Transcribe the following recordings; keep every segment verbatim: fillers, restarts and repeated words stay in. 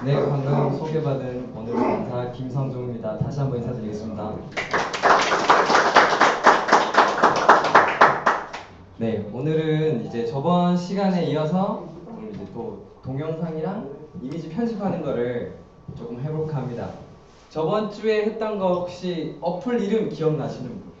네, 방금 소개받은 오늘 강사 김성종입니다. 다시 한번 인사드리겠습니다. 네, 오늘은 이제 저번 시간에 이어서 오늘 이제 또 동영상이랑 이미지 편집하는 거를 조금 해볼까 합니다. 저번 주에 했던 거 혹시 어플 이름 기억나시는 분?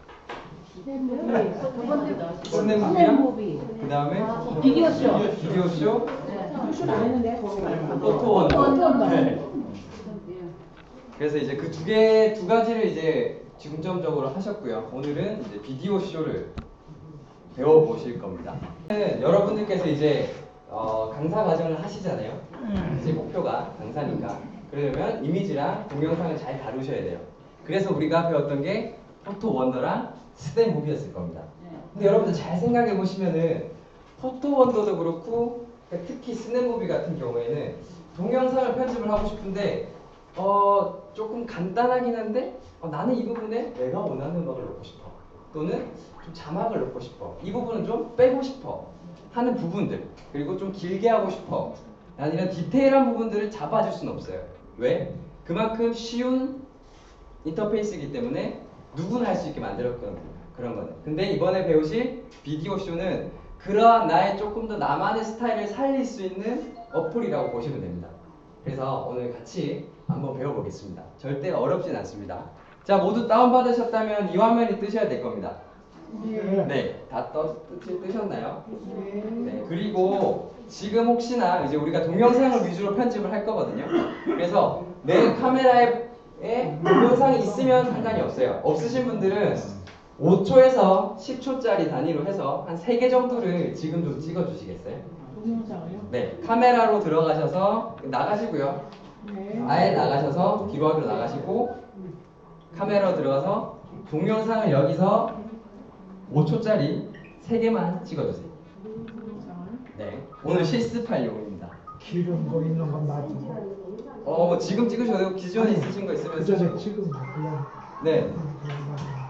스냅무비랑 그 다음에 비디오쇼. 비디오쇼. 비디오쇼는 안 했는데 포토원더. 네. 그래서 이제 그 두 개, 두 가지를 이제 중점적으로 하셨고요. 오늘은 이제 비디오 쇼를 배워보실 겁니다. 여러분들께서 이제 어, 강사 과정을 하시잖아요. 이제 목표가 강사니까. 그러려면 이미지랑 동영상을 잘 다루셔야 돼요. 그래서 우리가 배웠던 게 포토 원더랑 스냅무비였을 겁니다. 근데 여러분들 잘 생각해 보시면은 포토 원더도 그렇고 특히 스냅무비 같은 경우에는 동영상을 편집을 하고 싶은데 어 조금 간단하긴 한데 어, 나는 이 부분에 내가 원하는 음악을 넣고 싶어, 또는 좀 자막을 넣고 싶어, 이 부분은 좀 빼고 싶어 하는 부분들, 그리고 좀 길게 하고 싶어, 난 이런 디테일한 부분들을 잡아줄 수는 없어요. 왜? 그만큼 쉬운 인터페이스이기 때문에 누구나 할 수 있게 만들었거든요. 그런 거는. 근데 이번에 배우실 비디오 쇼는 그러한 나의 조금 더 나만의 스타일을 살릴 수 있는 어플이라고 보시면 됩니다. 그래서 오늘 같이 한번 배워보겠습니다. 절대 어렵진 않습니다. 자, 모두 다운받으셨다면 이 화면이 뜨셔야 될 겁니다. 네. 네, 다 떠, 뜨, 뜨셨나요? 네, 그리고 지금 혹시나 이제 우리가 동영상을 위주로 편집을 할 거거든요. 그래서 내 카메라에 동영상이 있으면 상관이 없어요. 없으신 분들은 오 초에서 십 초짜리 단위로 해서 한 세 개 정도를 지금 좀 찍어 주시겠어요? 동영상을요? 네, 카메라로 들어가셔서 나가시고요. 네. 아예 나가셔서 뒤로 하기로 나가시고 카메라로 들어가서 동영상을 여기서 오 초짜리 세 개만 찍어주세요. 네, 오늘 실습할 용입니다. 기름 거 있는 건 놔두고. 어, 뭐 지금 찍으셔도 되고 기존에 있으신 거 있으면 그 전에 쓰시고. 지금 그냥. 네. 그냥 네.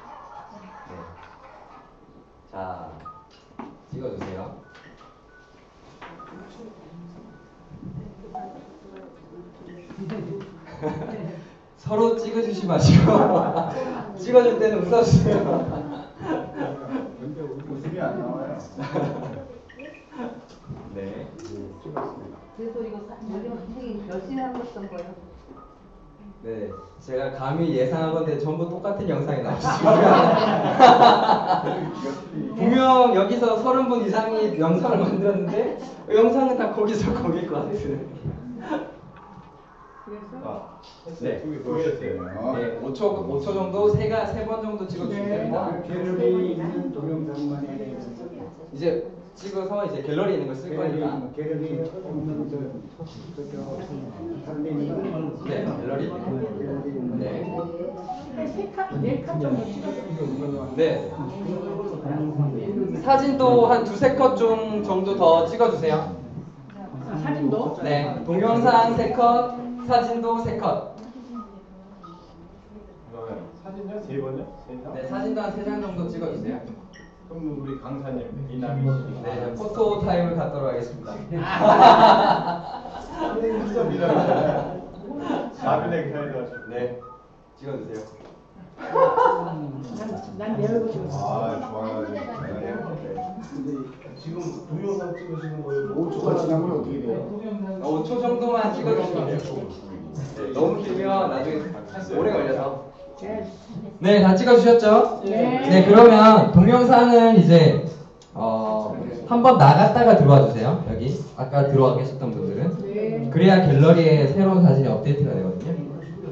자, 찍어주세요. 서로 찍어주시 마시고 찍어줄 때는 웃어주세요. 근데 웃음이 안 나와요. 네. 찍었습니다. 그래서 이거 되게 열심히 하고 있던 거예요. 네, 제가 감히 예상한 건데 전부 똑같은 영상이 나왔습니다. 분명 여기서 서른 분 이상이 영상을 만들었는데 영상은 다 거기서 거길 것 같은. 아, 네. 두개 보였어요. 네, 오 초, 오 초 정도, 세가 세 번 정도 찍어주시면 됩니다. 갤러리 있는 동영상만 해야 되는 이제 찍어서 이제 갤러리 있는 걸 쓸 거니까. 갤러리 없는 저, 그저 다른 있는 네, 갤러리. 네. 네컷 정도 찍었어요. 네. 사진도 한 두세 컷 좀 정도 더 찍어주세요. 아, 사진도? 네, 동영상 세 컷, 사진도 세 컷. 사진요? 세 번요? 세 장? 네, 사진도 한 세 장 정도 찍어주세요. 그럼 우리 강사님 이남희 씨. 네, 포토 타임을 갖도록 하겠습니다. 진짜 미남이잖아요. 나비네게 살려가지고. 네, 찍어주세요. 난 내 얼굴 찍었어. 아, 좋아요. 근데 지금 동영상 찍으시는 거예요? 오 초가 지나면 어떻게 돼요? 오 초 정도만 찍어주시면 돼요. 네, 너무 길면 나중에 오래 걸려서. 네, 다 찍어주셨죠? 네. 네, 그러면 동영상은 이제 어, 한번 나갔다가 들어와 주세요. 여기 아까 들어와 계셨던 분들은. 네. 그래야 갤러리에 새로운 사진이 업데이트가 되거든요.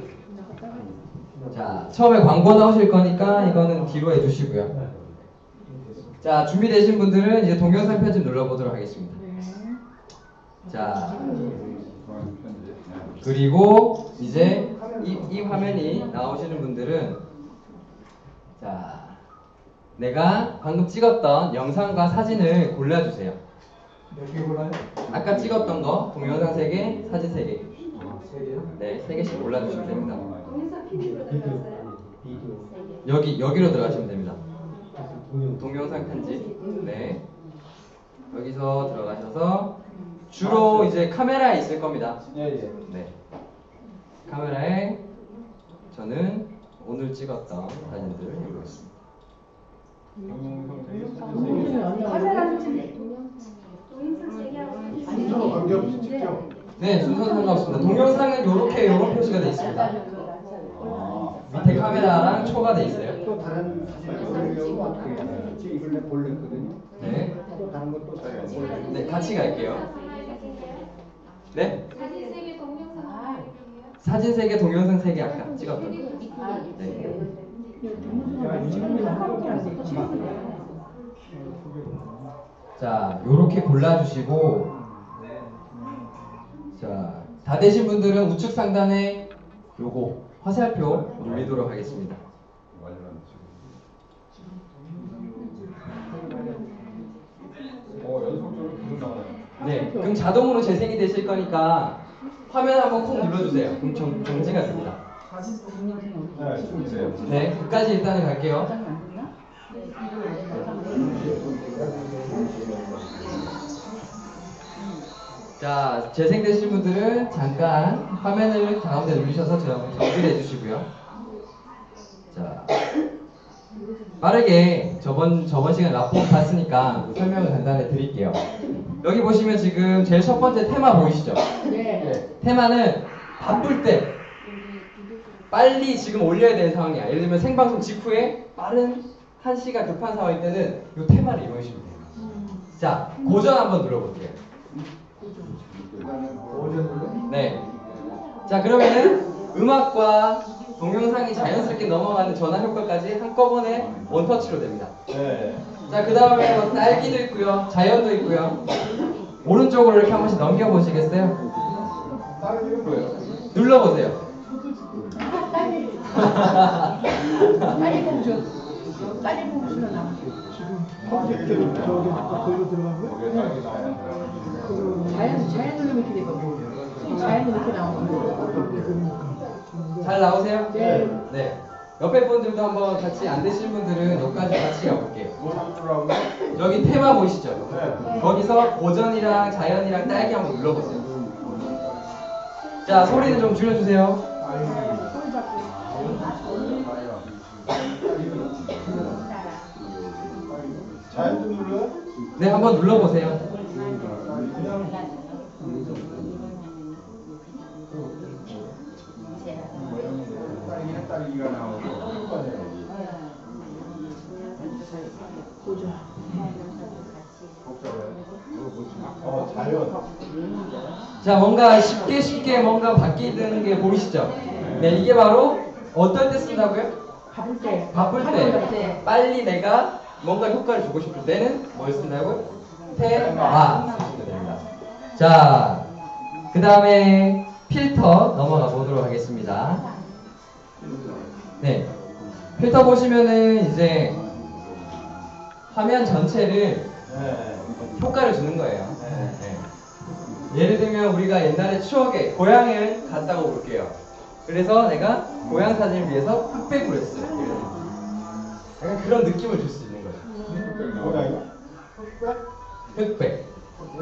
자, 처음에 광고 나오실 거니까 이거는 뒤로 해주시고요. 자, 준비되신 분들은 이제 동영상 편집 눌러보도록 하겠습니다. 자, 그리고 이제 이, 이 화면이 나오시는 분들은 자, 내가 방금 찍었던 영상과 사진을 골라주세요. 몇 개 골라요? 아까 찍었던 거 동영상 세 개, 사진 세 개. 아, 세 개요? 네, 세 개씩 골라주시면 됩니다. 동영상 피디로 들어갔어요? 여기 여기로 들어가시면 됩니다. 동영상 편집. 네. 여기서 들어가셔서 주로 이제 카메라에 있을 겁니다. 예, 예. 네. 카메라에 저는 오늘 찍었던 사진들을 여기 있습니다. 카메라는 동영상 얘기하고 순서 관계없이 찍죠? 네, 순서 상관없습니다. 동영상은 이렇게 이런 표시가 되어 있습니다. 밑에 카메라랑 초가 되어 있어요. 또 다른 사진 어떻게 해요? 이걸 볼랬거든요. 네. 또 다른 것도 써요. 네, 같이 갈게요. 네? 사진 세개 동영상 사진 세 개, 동영상 세 개 아까 찍었던. 네. 자, 요렇게 골라주시고, 자, 다 되신 분들은 우측 상단에 요거 화살표 올리도록 하겠습니다. 어, 연속적으로 계속 나와요. 네, 그럼 자동으로 재생이 되실 거니까 화면 한번 콕 눌러주세요. 그럼 정, 정지가 됩니다. 네, 좀 있어요. 네, 끝까지 일단은 갈게요. 자, 재생되신 분들은 잠깐 화면을 가운데 누르셔서 정지를 해주시고요. 자, 빠르게 저번 저번 시간 라포 봤으니까 설명을 간단히 드릴게요. 여기 보시면 지금 제일 첫 번째 테마 보이시죠? 네. 테마는 바쁠 때 빨리 지금 올려야 되는 상황이야. 예를 들면 생방송 직후에 빠른 한시가 급한 상황일 때는 이 테마를 이용하시면 돼요. 자, 고전 한번 눌러볼게요. 네. 자, 그러면은 음악과 동영상이 자연스럽게 넘어가는 전환 효과까지 한꺼번에 원터치로 됩니다. 네. 자, 그 다음에 뭐 딸기도 있고요, 자연도 있고요. 오른쪽으로 이렇게 한 번씩 넘겨보시겠어요? 다른 뭐예요? 눌러보세요. 딸기 공주. 딸기 공주는 나오죠. 컴퓨터로 저기 거기로 들어간 거야? 거기에 딸기 나와요. 자연, 자연 누르면 이렇게 되거든요. 자연 이렇게 나오는 거. 잘 나오세요? 네. 네. 옆에 분들도 한번 같이 안 되신 분들은 여기까지 같이 가볼게요. 뭘 누르라고? 여기 테마 보이시죠? 네. 거기서 고전이랑 자연이랑 딸기 한번 눌러보세요. 자, 소리는 좀 줄여주세요. 소리 잡고. 자연도 눌러요? 네, 한번 눌러보세요. 딸기는 딸기가 나오고 보조. 어, 자연. 자, 뭔가 쉽게 쉽게 뭔가 바뀌는 게 보이시죠? 네, 이게 바로 어떨 때 쓴다고요? 바쁠 때. 바쁠 때, 빨리 내가 뭔가 효과를 주고 싶을 때는 뭘 쓴다고요? 테마 쓰시면 됩니다. 자, 그 다음에 필터 넘어가 보도록 하겠습니다. 네, 필터 보시면은 이제 화면 전체를 네. 효과를 주는 거예요. 네. 예를 들면 우리가 옛날에 추억에 고향을 갔다고 볼게요. 그래서 내가 고향 사진을 위해서 흑백으로 했어요. 약간 그런 느낌을 줄 수 있는 거예요. 고양이? 흑백.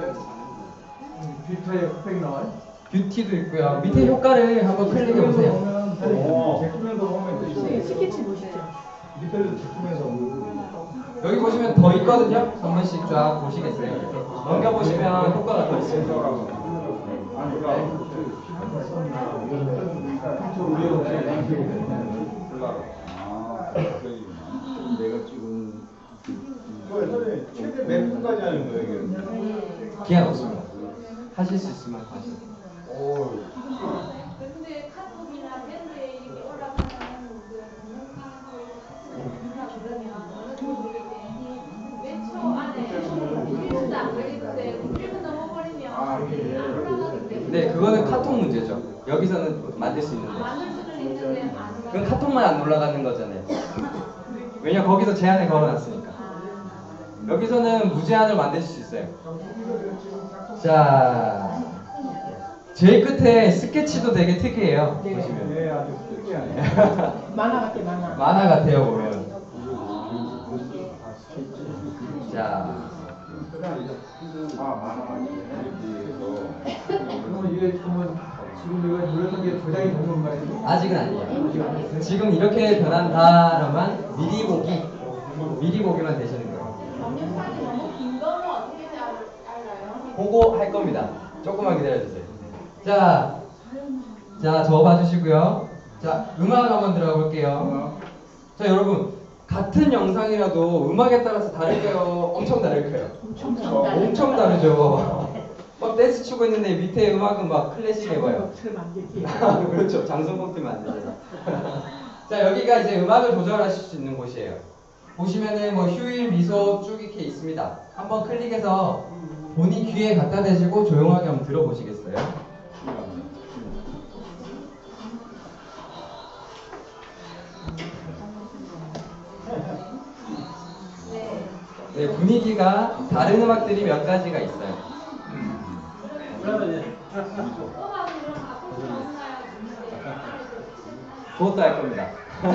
필터에 흑백 나와요? 뷰티도 있고요. 밑에 효과를 한번 클릭해 보세요. 오. 제품에서 보면 스케치 보시죠. 밑에도 제품에서 여기 보시면 더 있거든요. 한 번씩 쫙 보시겠어요. 넘겨 보시면 효과가 더 있어요. 내가 지금 이거 선생님 최대 몇 분까지 하는 거예요 이게? 기한 없습니다. 하실 수 있으면 하세요. 오. 근데 카톡이나 밴드에 이렇게 올라가는 그 동영상하고 이렇게 그러면 어느 정도 이렇게 몇 초 안에 일 분도 안 걸리는데 일 분 넘어버리면 안 올라가기 때문에 네, 그거는 카톡 문제죠. 여기서는 만들 수 있는데. 만들 수는 있는데 안 올라가. 그건 카톡만 안 올라가는 거잖아요. 왜냐 거기서 제한을 걸어놨으니까. 여기서는 무제한을 만드실 수 있어요. 자, 제일 끝에 스케치도 되게 특이해요. 네. 보시면. 네, 아주 특이하네. 만화 같아, 만화. 만화 같아요 보면. 자, 아, 많아. 그러면 이게 그러면 지금 내가 눌렀던 게 저장이 된 건가요? 아직은 아니에요. 지금 이렇게 변한다라만 미리 보기, 미리 보기만 되시는 거예요. 동영상이 너무 긴 거는 어떻게 알- 알아요? 보고 할 겁니다. 조금만 기다려주세요. 자, 자, 저 봐주시고요. 자, 음악 한번 들어가 볼게요. 자, 여러분, 같은 영상이라도 음악에 따라서 다를까요? 엄청 다를까요? 엄청 다르다. 엄청 다르죠. 막 댄스 추고 있는데 밑에 음악은 막 클래식 해봐요. 틀면 안 되지. 그렇죠. 장성곡 틀면 안 되잖아. 자, 여기가 이제 음악을 조절하실 수 있는 곳이에요. 보시면은 뭐 휴일, 미소 쭉 이렇게 있습니다. 한번 클릭해서 본인 귀에 갖다 대시고 조용하게 한번 들어보시겠어요? 네, 분위기가 다른 음악들이 몇 가지가 있어요. 음악이 그럼 앞으로 나오나요? 그것도 할 겁니다.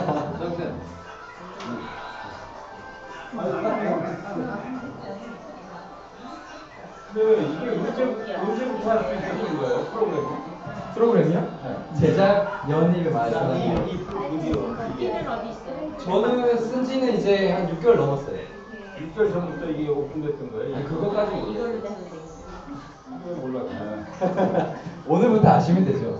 근데 이게 언제, 언제부터 할 수 있는 거예요? 프로그램이? 프로그램이요? 제작 연일 말하는 이, 이 프로그램이요. 이게 저는 쓴 지는 이제 한 육 개월 넘었어요. 육 개월 전부터 이게 오픈됐던 거예요? 아니, 그것까지 모르겠어요. 몰랐구나. 오늘부터 아시면 되죠.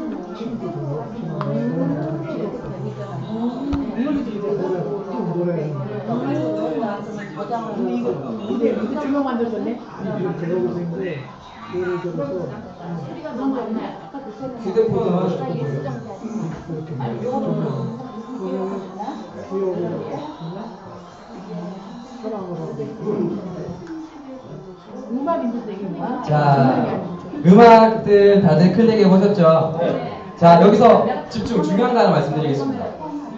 근데 이거 조명 만들었네. 이렇게 들어오고 있는데 예를 들어서 그런 거 없네. 아까 그 소리. 휴대폰 음악 조금 보세요. 이렇게 아니, 조명 요거는 구역으로 사랑으로 음악인데 이게 뭐야? 자, 음악들 다들 클릭해 보셨죠? 자, 여기서 집중, 중요한 거 하나 말씀드리겠습니다.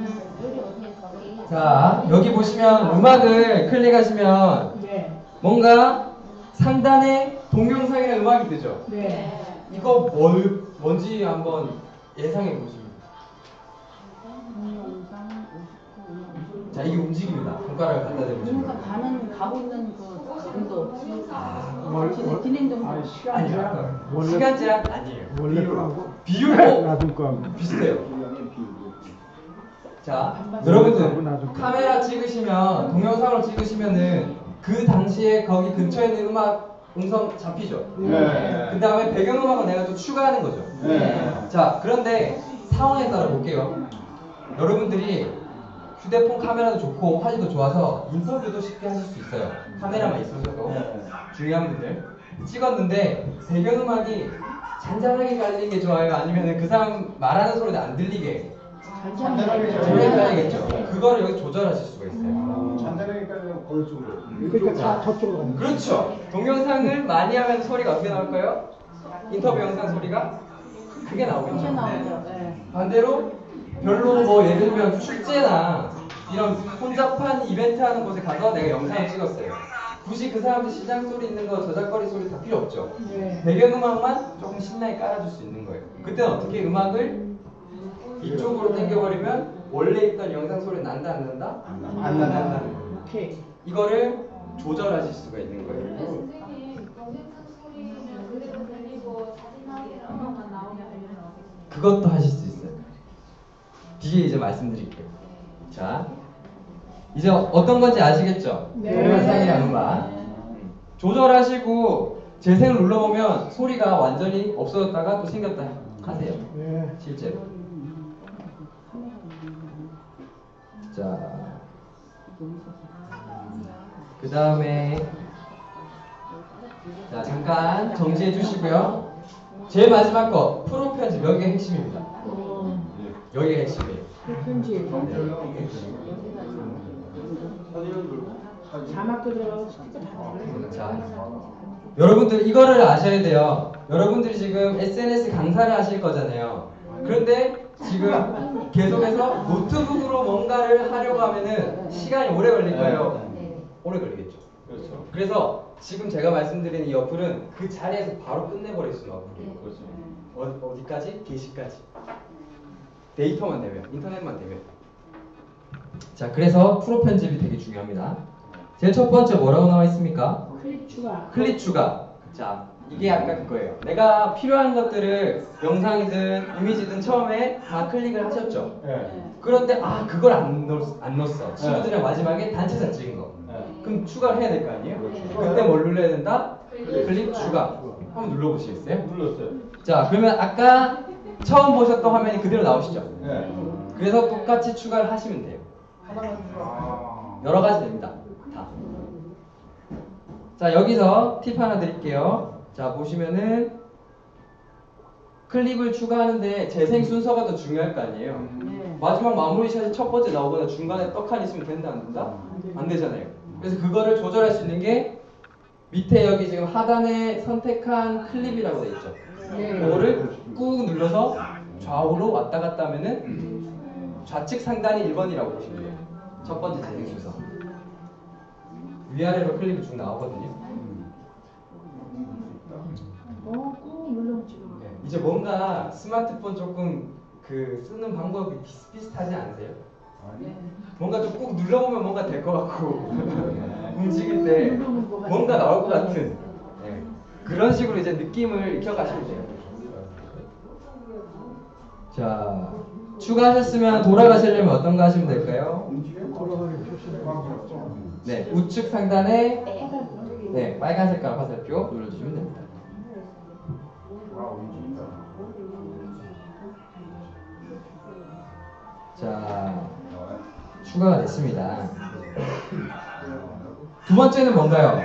자, 여기 보시면 음악을 클릭하시면 네. 뭔가 상단에 동영상이나 음악이 뜨죠? 네. 이거 뭘, 뭔지 한번 예상해 보시면. 자, 이게 움직입니다. 손가락을 갖다 대보시면. 그러니까 가는 가고 있는 그 정도. 월- 진행- 월- 진행 정도. 아니, 아니요. 시간 원래 시간 제한 아니에요. 원래 거하고 비율 어? 놔둘 거하고 비슷해요. 자, 하고 여러분들 놔둘 거. 카메라 찍으시면 동영상을 찍으시면은 그 당시에 거기 근처에 있는 음악 음성 잡히죠. 네. 그 다음에 배경음악을 내가 또 추가하는 거죠. 네. 자, 그런데 상황에 따라 볼게요. 여러분들이 휴대폰 카메라도 좋고 화질도 좋아서 인터뷰도 쉽게 하실 수 있어요. 카메라만 있으셔도. 네. 중요한 분들 찍었는데 배경음악이 잔잔하게 깔리는 게 좋아요? 아니면 그 사람 말하는 소리도 안 들리게 잔잔하게 조용히 깔리겠죠? 그거를 여기 조절하실 수가 있어요. 잔잔하게 깔리면 거울 쪽으로. 그러니까 다 저쪽으로 가는 거야. 그렇죠. 동영상을 많이 하면 소리가 어떻게 나올까요? 인터뷰 영상 소리가 크게 나오겠죠. 이게 나오죠. 네. 반대로 별로 뭐 예를 들면 축제나 이런 혼잡한 이벤트 하는 곳에 가서 내가 영상을 찍었어요. 굳이 그 사람들 시장 소리 있는 거 저작거리 소리 다 필요 없죠. 네. 배경음악만 조금 신나게 깔아줄 수 있는 거예요. 그때는 어떻게 음악을 이쪽으로 당겨버리면 원래 있던 영상 소리 난다 안 난다? 안 안 난다 안 난다. 오케이. 이거를 조절하실 수가 있는 거예요. 근데 선생님 동영상 소리는 그대로 들리고 사진하기는 음악만 나오면 어떻게 그것도 하실 수 있어요. 뒤에 이제 말씀드릴게요. 자, 이제 어떤 건지 아시겠죠? 네. 동영상이랑 음악 조절하시고 재생을 눌러보면 소리가 완전히 없어졌다가 또 생겼다 하세요. 네. 실제로. 자, 그 다음에 자 잠깐 정지해 주시고요. 제일 마지막 거 프로 편집, 여기가 핵심입니다. 여기가 핵심이에요. 편지. 사진을 자막도 들어가고 스티커 다 들어가고. 자, 여러분들 이거를 아셔야 돼요. 여러분들이 지금 에스엔에스 강사를 하실 거잖아요. 그런데 지금 계속해서 노트북으로 뭔가를 하려고 하면은 시간이 오래 걸릴까요? 오래 걸리겠죠. 그렇죠. 그래서 지금 제가 말씀드린 이 어플은 그 자리에서 바로 끝내버릴 수 있는 어플이에요. 그렇죠. 어, 어디까지? 게시까지. 데이터만 되면, 인터넷만 되면. 자, 그래서 프로 편집이 되게 중요합니다. 제일 첫 번째 뭐라고 나와 있습니까? 클립 추가. 클립 추가. 자, 이게 아까 그거예요. 내가 필요한 것들을 영상이든 이미지든 처음에 다 클릭을 하셨죠. 네. 그런데 아 그걸 안, 넣, 안 넣었어. 친구들이랑 마지막에 단체 사진 찍은 거. 네. 그럼 추가를 해야 될 거 아니에요? 그렇죠. 그때 뭘 눌러야 된다? 클릭 추가. 한번 눌러보시겠어요? 눌렀어요. 자, 그러면 아까 처음 보셨던 화면이 그대로 나오시죠? 네. 그래서 똑같이 추가를 하시면 돼요. 아. 여러 가지 됩니다. 다. 자, 여기서 팁 하나 드릴게요. 자, 보시면은 클립을 추가하는데 재생 순서가 더 중요할 거 아니에요. 네. 마지막 마무리 샷이 첫 번째 나오거나 중간에 떡 하나 있으면 된다 안 된다? 안 되잖아요. 그래서 그거를 조절할 수 있는 게 밑에 여기 지금 하단에 선택한 클립이라고 돼 있죠. 네. 그거를 꾹 눌러서 좌우로 왔다 갔다 하면은 좌측 상단이 일 번이라고 보시면 돼요. 첫 번째 재생 순서. 위아래로 클립이 쭉 나오거든요. 어, 꾹 눌러면 지금. 네, 이제 뭔가 스마트폰 조금 그 쓰는 방법이 비슷비슷하지 않으세요? 뭔가 좀 꾹 눌러보면 뭔가 될 것 같고 움직일 때 뭔가 나올 것 같은 네. 그런 식으로 이제 느낌을 익혀가시면 돼요. 자, 추가하셨으면 돌아가시려면 어떤 거 하시면 될까요? 돌아가는 표시를 네, 우측 상단에 네, 빨간 색깔 화살표 눌러주시면 됩니다. 자, 추가가 됐습니다. 두 번째는 뭔가요?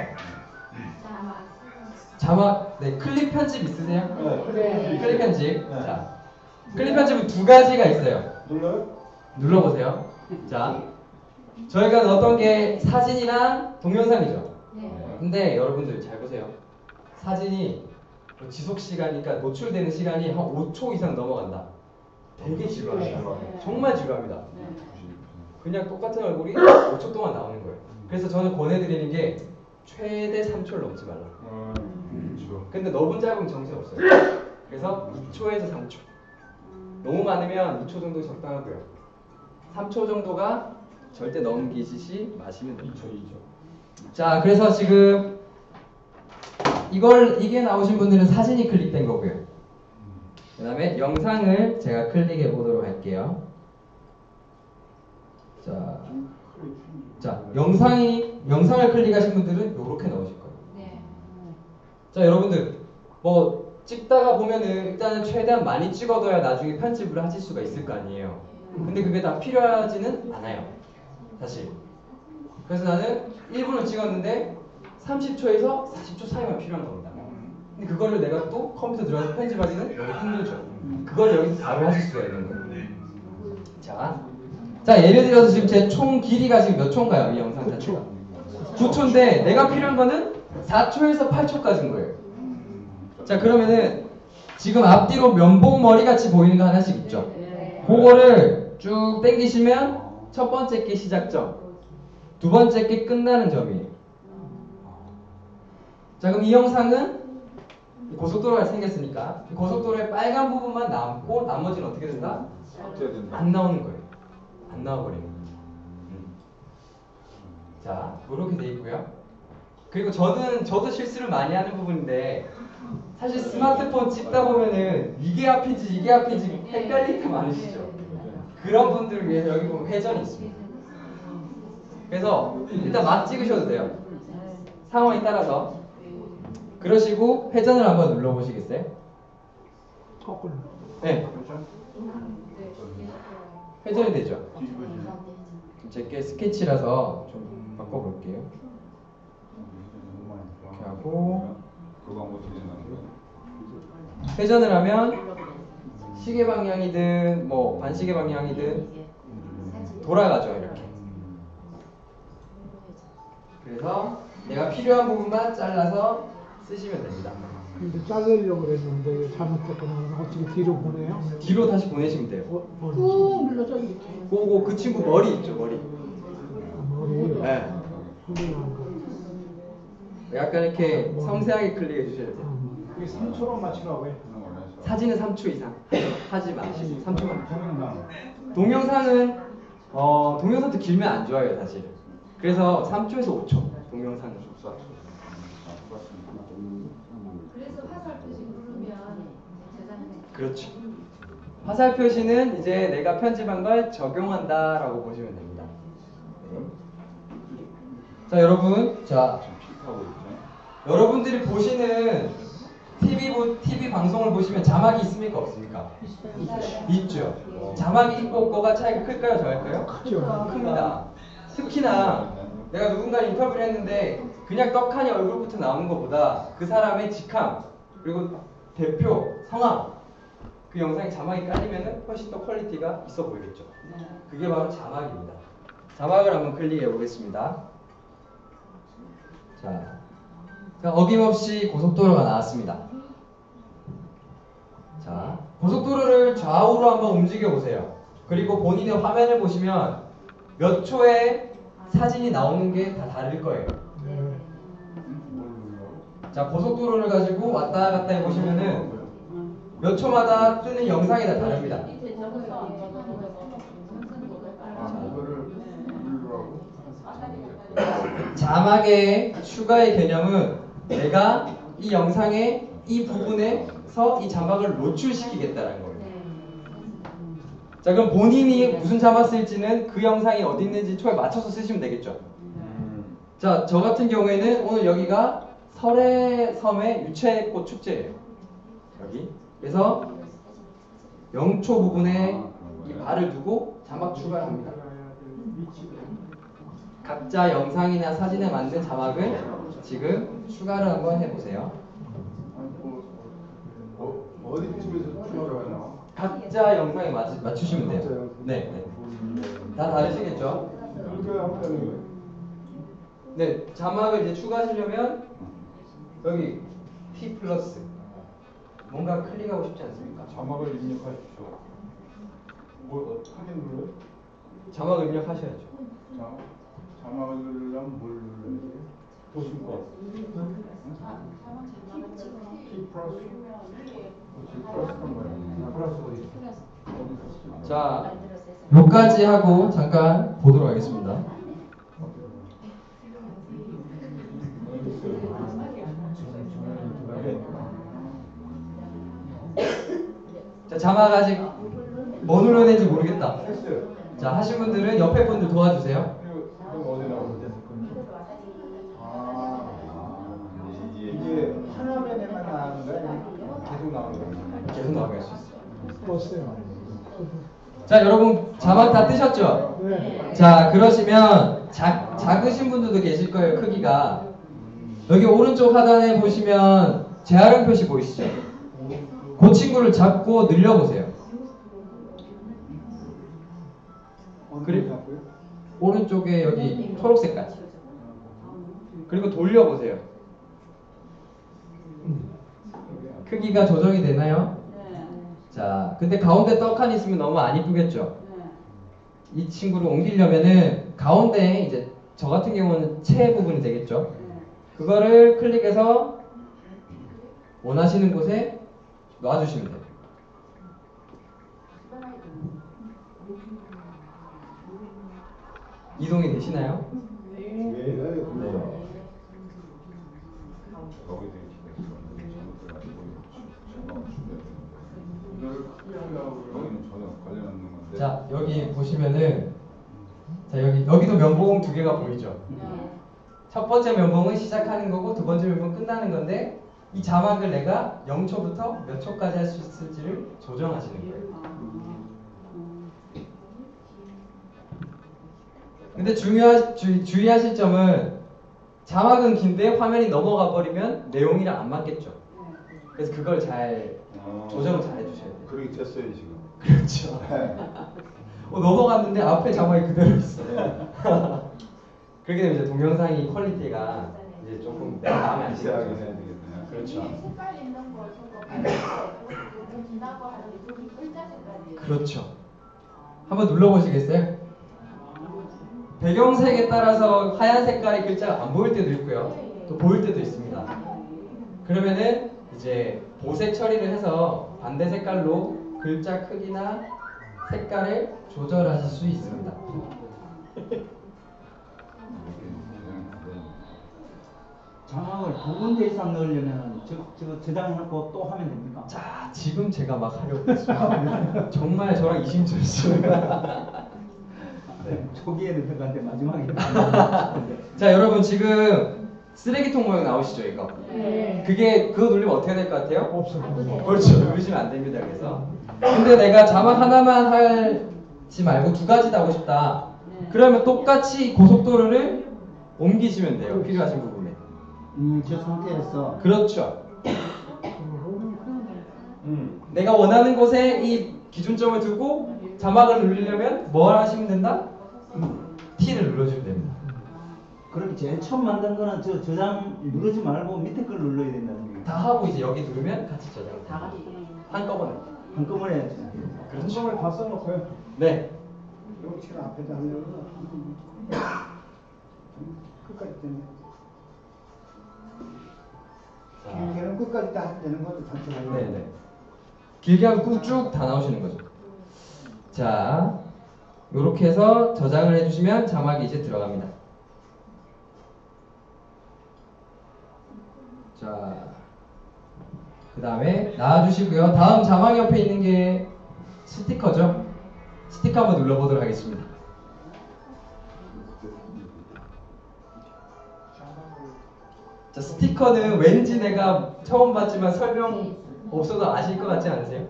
자막, 네, 클립 편집 있으세요? 네. 클립 편집. 자, 클립 편집은 두 가지가 있어요. 눌러요? 눌러보세요. 자, 저희가 넣었던 게 사진이랑 동영상이죠. 근데 여러분들 잘 보세요. 사진이 지속 시간이니까 노출되는 시간이 한 오 초 이상 넘어간다. 되게 지루합니다. 정말 지루합니다. 그냥 똑같은 얼굴이 오 초 동안 나오는 거예요. 그래서 저는 권해드리는 게 최대 삼 초를 넘지 말라. 근데 너무 짧으면 정신없어요. 그래서 이 초에서 삼 초. 너무 많으면 이 초 정도 적당하고요. 삼 초 정도가 절대 넘기시지 마시면 돼요. 이 초, 이 초. 자, 그래서 지금 이걸 이게 나오신 분들은 사진이 클릭된 거고요. 그 다음에 영상을 제가 클릭해 보도록 할게요. 자, 자 영상이 영상을 클릭하신 분들은 이렇게 나오실 거예요. 네. 자, 여러분들 뭐 찍다가 보면은 일단은 최대한 많이 찍어둬야 나중에 편집을 하실 수가 있을 거 아니에요. 근데 그게 다 필요하지는 않아요, 사실. 그래서 나는 일 분을 찍었는데 삼십 초에서 사십 초 사이만 필요한 겁니다. 근데 그거를 내가 또 컴퓨터 들어가서 편집하기는 너무 힘들죠. 그걸 여기서 바로 하실 수가 있는 거예요. 자, 자 예를 들어서 지금 제 총 길이가 지금 몇 초인가요? 이 영상 자체가 구 초인데 내가 필요한 거는 사 초에서 팔 초까지인 거예요. 자, 그러면은 지금 앞뒤로 면봉 머리 같이 보이는 거 하나씩 있죠. 그거를 쭉 당기시면 첫 번째 게 시작점, 두 번째 게 끝나는 점이에요. 자, 그럼 이 영상은 고속도로가 생겼으니까 고속도로의 빨간 부분만 남고 나머지는 어떻게 된다? 안 나오는 거예요. 안 나와버리는 거예요. 음. 자, 이렇게 돼 있고요. 그리고 저는 저도 실수를 많이 하는 부분인데 사실 스마트폰 찍다 보면은 이게 앞인지 이게 앞인지 헷갈릴 때 많으시죠. 그런 분들을 위해서 여기 보면 회전이 있습니다. 그래서 일단 막 찍으셔도 돼요. 상황에 따라서. 그러시고 회전을 한번 눌러보시겠어요? 거꾸로. 네. 회전이 되죠? 제게 스케치라서 좀 바꿔볼게요. 이렇게 하고 회전을 하면 시계 방향이든 뭐 반시계 방향이든 돌아가죠, 이렇게. 그래서 내가 필요한 부분만 잘라서 쓰시면 됩니다. 근데 자르려고 그랬는데 잘못했거나 어떻게 뒤로 보내요? 뒤로 다시 보내시면 돼요. 어, 머리. 꾹 눌러서 이렇게. 그거 그 친구 머리 있죠, 머리. 머리. 네. 훌륭한 거. 약간 이렇게 섬세하게 클릭해 주셔야 돼요. 이게 삼 초로 맞추라고 해. 사진은 삼 초 이상 하지 마시고 삼 초만. 동영상은 어 동영상도 길면 안 좋아요, 사실. 그래서 삼 초에서 오 초 동영상을 접수하죠. 그래서 화살 표시 누르면 저장돼. 그렇죠. 화살 표시는 이제 내가 편집한 걸 적용한다라고 보시면 됩니다. 자, 여러분, 자 여러분들이 보시는 티비 보, 티비 방송을 보시면 자막이 있습니까 없습니까? 있죠. 자막이 있고 없고가 차이가 클까요, 적을까요? 큽니다. 특히나 내가 누군가 인터뷰를 했는데 그냥 떡하니 얼굴부터 나오는 것보다 그 사람의 직함 그리고 대표 성함 그 영상에 자막이 깔리면 훨씬 더 퀄리티가 있어 보이겠죠. 그게 바로 자막입니다. 자막을 한번 클릭해 보겠습니다. 자, 어김없이 고속도로가 나왔습니다. 자, 고속도로를 좌우로 한번 움직여 보세요. 그리고 본인의 화면을 보시면 몇 초에 사진이 나오는 게 다 다를 거예요. 자, 고속도로를 가지고 왔다 갔다 해보시면은 몇 초마다 뜨는 영상이 다 다릅니다. 자막의 추가의 개념은 내가 이 영상의 이 부분에서 이 자막을 노출시키겠다는 거예요. 자, 그럼 본인이 무슨 자막 쓸지는 그 영상이 어디 있는지 초에 맞춰서 쓰시면 되겠죠. 자, 저 같은 경우에는 오늘 여기가 설해섬의 유채꽃 축제예요. 여기. 그래서 영 초 부분에 이 발을 두고 자막 추가를 합니다. 각자 영상이나 사진에 맞는 자막을 지금 추가를 한번 해보세요. 어디쯤에서 추가를 하나? 각자 영상에 맞, 맞추시면 돼요. 네, 네. 다 다르시겠죠? 그렇게 하면 되는 거예요. 네, 자막을 이제 추가하시려면 여기 T 플러스 뭔가 클릭하고 싶지 않습니까? 자막을 입력하십시오. 뭘 어떻게 눌러요? 자막을 입력하셔야죠. 자, 자막을 누르려면 뭘 눌러야 돼요? 보시고. T 플러스. T 플러스는 뭐예요? 플러스 어디? 자, 여기까지 하고 잠깐 보도록 하겠습니다. 자, 자막 아직 뭐 눌러야 되는지 모르겠다. 자, 하신 분들은 옆에 분들 도와주세요. 그럼 어디 나오는데? 아, 이게 한 화면에만 나오는 거야? 계속 나오는 거야? 계속 나오게 할 수 있어요. 버스요. 자, 여러분 자막 다 뜨셨죠? 네. 자, 그러시면 작, 작으신 분들도 계실 거예요. 크기가 여기 오른쪽 하단에 보시면 재활용 표시 보이시죠? 그 친구를 잡고 늘려보세요. 그리고 오른쪽에 여기 초록 색깔 그리고 돌려보세요. 크기가 조정이 되나요? 자, 근데 가운데 떡하니 있으면 너무 안 이쁘겠죠? 이 친구를 옮기려면은 가운데 이제 저 같은 경우는 채 부분이 되겠죠? 그거를 클릭해서 원하시는 곳에 놔주시면 돼요. 이동이 되시나요? 네. 네. 자, 여기 보시면은 자, 여기 여기도 면봉 두 개가 보이죠? 첫 번째 면봉은 시작하는 거고 두 번째 면봉은 끝나는 건데 이 자막을 내가 영 초부터 몇 초까지 할 수 있을지를 조정하시는 거예요. 근데 중요하, 주, 주의하실 점은 자막은 긴데 화면이 넘어가 버리면 내용이랑 안 맞겠죠. 그래서 그걸 잘 아, 조정을 잘 해주셔야 돼요. 그렇게 됐어요 지금. 그렇죠. 어, 넘어갔는데 앞에 자막이 그대로 있어. 그렇게 되면 이제 동영상이 퀄리티가 이제 조금 마음에 안 시작하게 들어요. 해야 되겠네요. 그렇죠. 색깔 있는 거 저거 너무 진하고 하는 저기 글자 색깔이. 그렇죠. 한번 눌러보시겠어요? 배경색에 따라서 하얀 색깔의 글자가 안 보일 때도 있고요. 또 보일 때도 있습니다. 그러면은 이제 보색 처리를 해서 반대 색깔로 글자 크기나 색깔을 조절하실 수 있습니다. 자막을 두 군데 이상 넣으려면 저, 저 저장해놓고 또 하면 됩니까? 자, 지금 제가 막 하려고 했습니다. 정말 저랑 이심전심. 네, 초기에는 들어갔는데 마지막에 자, 여러분 지금 쓰레기통 모양 나오시죠, 이거? 네. 그게 그거 누르면 어떻게 될 것 같아요? 없어. 그렇죠. 누르시면 안 됩니다. 그래서. 근데 내가 자막 하나만 하지 말고 두 가지 다 하고 싶다. 그러면 똑같이 고속도로를 옮기시면 돼요. 필요하신 부분에. 음, 저 상태에서 그렇죠. 음. 내가 원하는 곳에 이 기준점을 두고 자막을 누르려면 뭘 하시면 된다? T를 눌러주면 됩니다. 그렇게 제일 처음 만든 거는 저 저장 누르지 말고 밑에 걸 눌러야 된다는 얘기예요. 다 하고 이제 여기 누르면 같이 저장. 다 같이. 한꺼번에. 한꺼번에 그렇죠. 한꺼번에 다 써놓고요. 네. 여기 지금 앞에다 하려고 끝까지 되네. 걔는 끝까지 다 되는 거죠, 단체 하려고. 네네. 길게 하고 쭉 다 나오시는 거죠. 자, 요렇게 해서 저장을 해주시면 자막이 이제 들어갑니다. 자, 그 다음에 놔주시고요. 다음 자막 옆에 있는 게 스티커죠. 스티커 한번 눌러보도록 하겠습니다. 자, 스티커는 왠지 내가 처음 봤지만 설명 없어도 아실 것 같지 않으세요?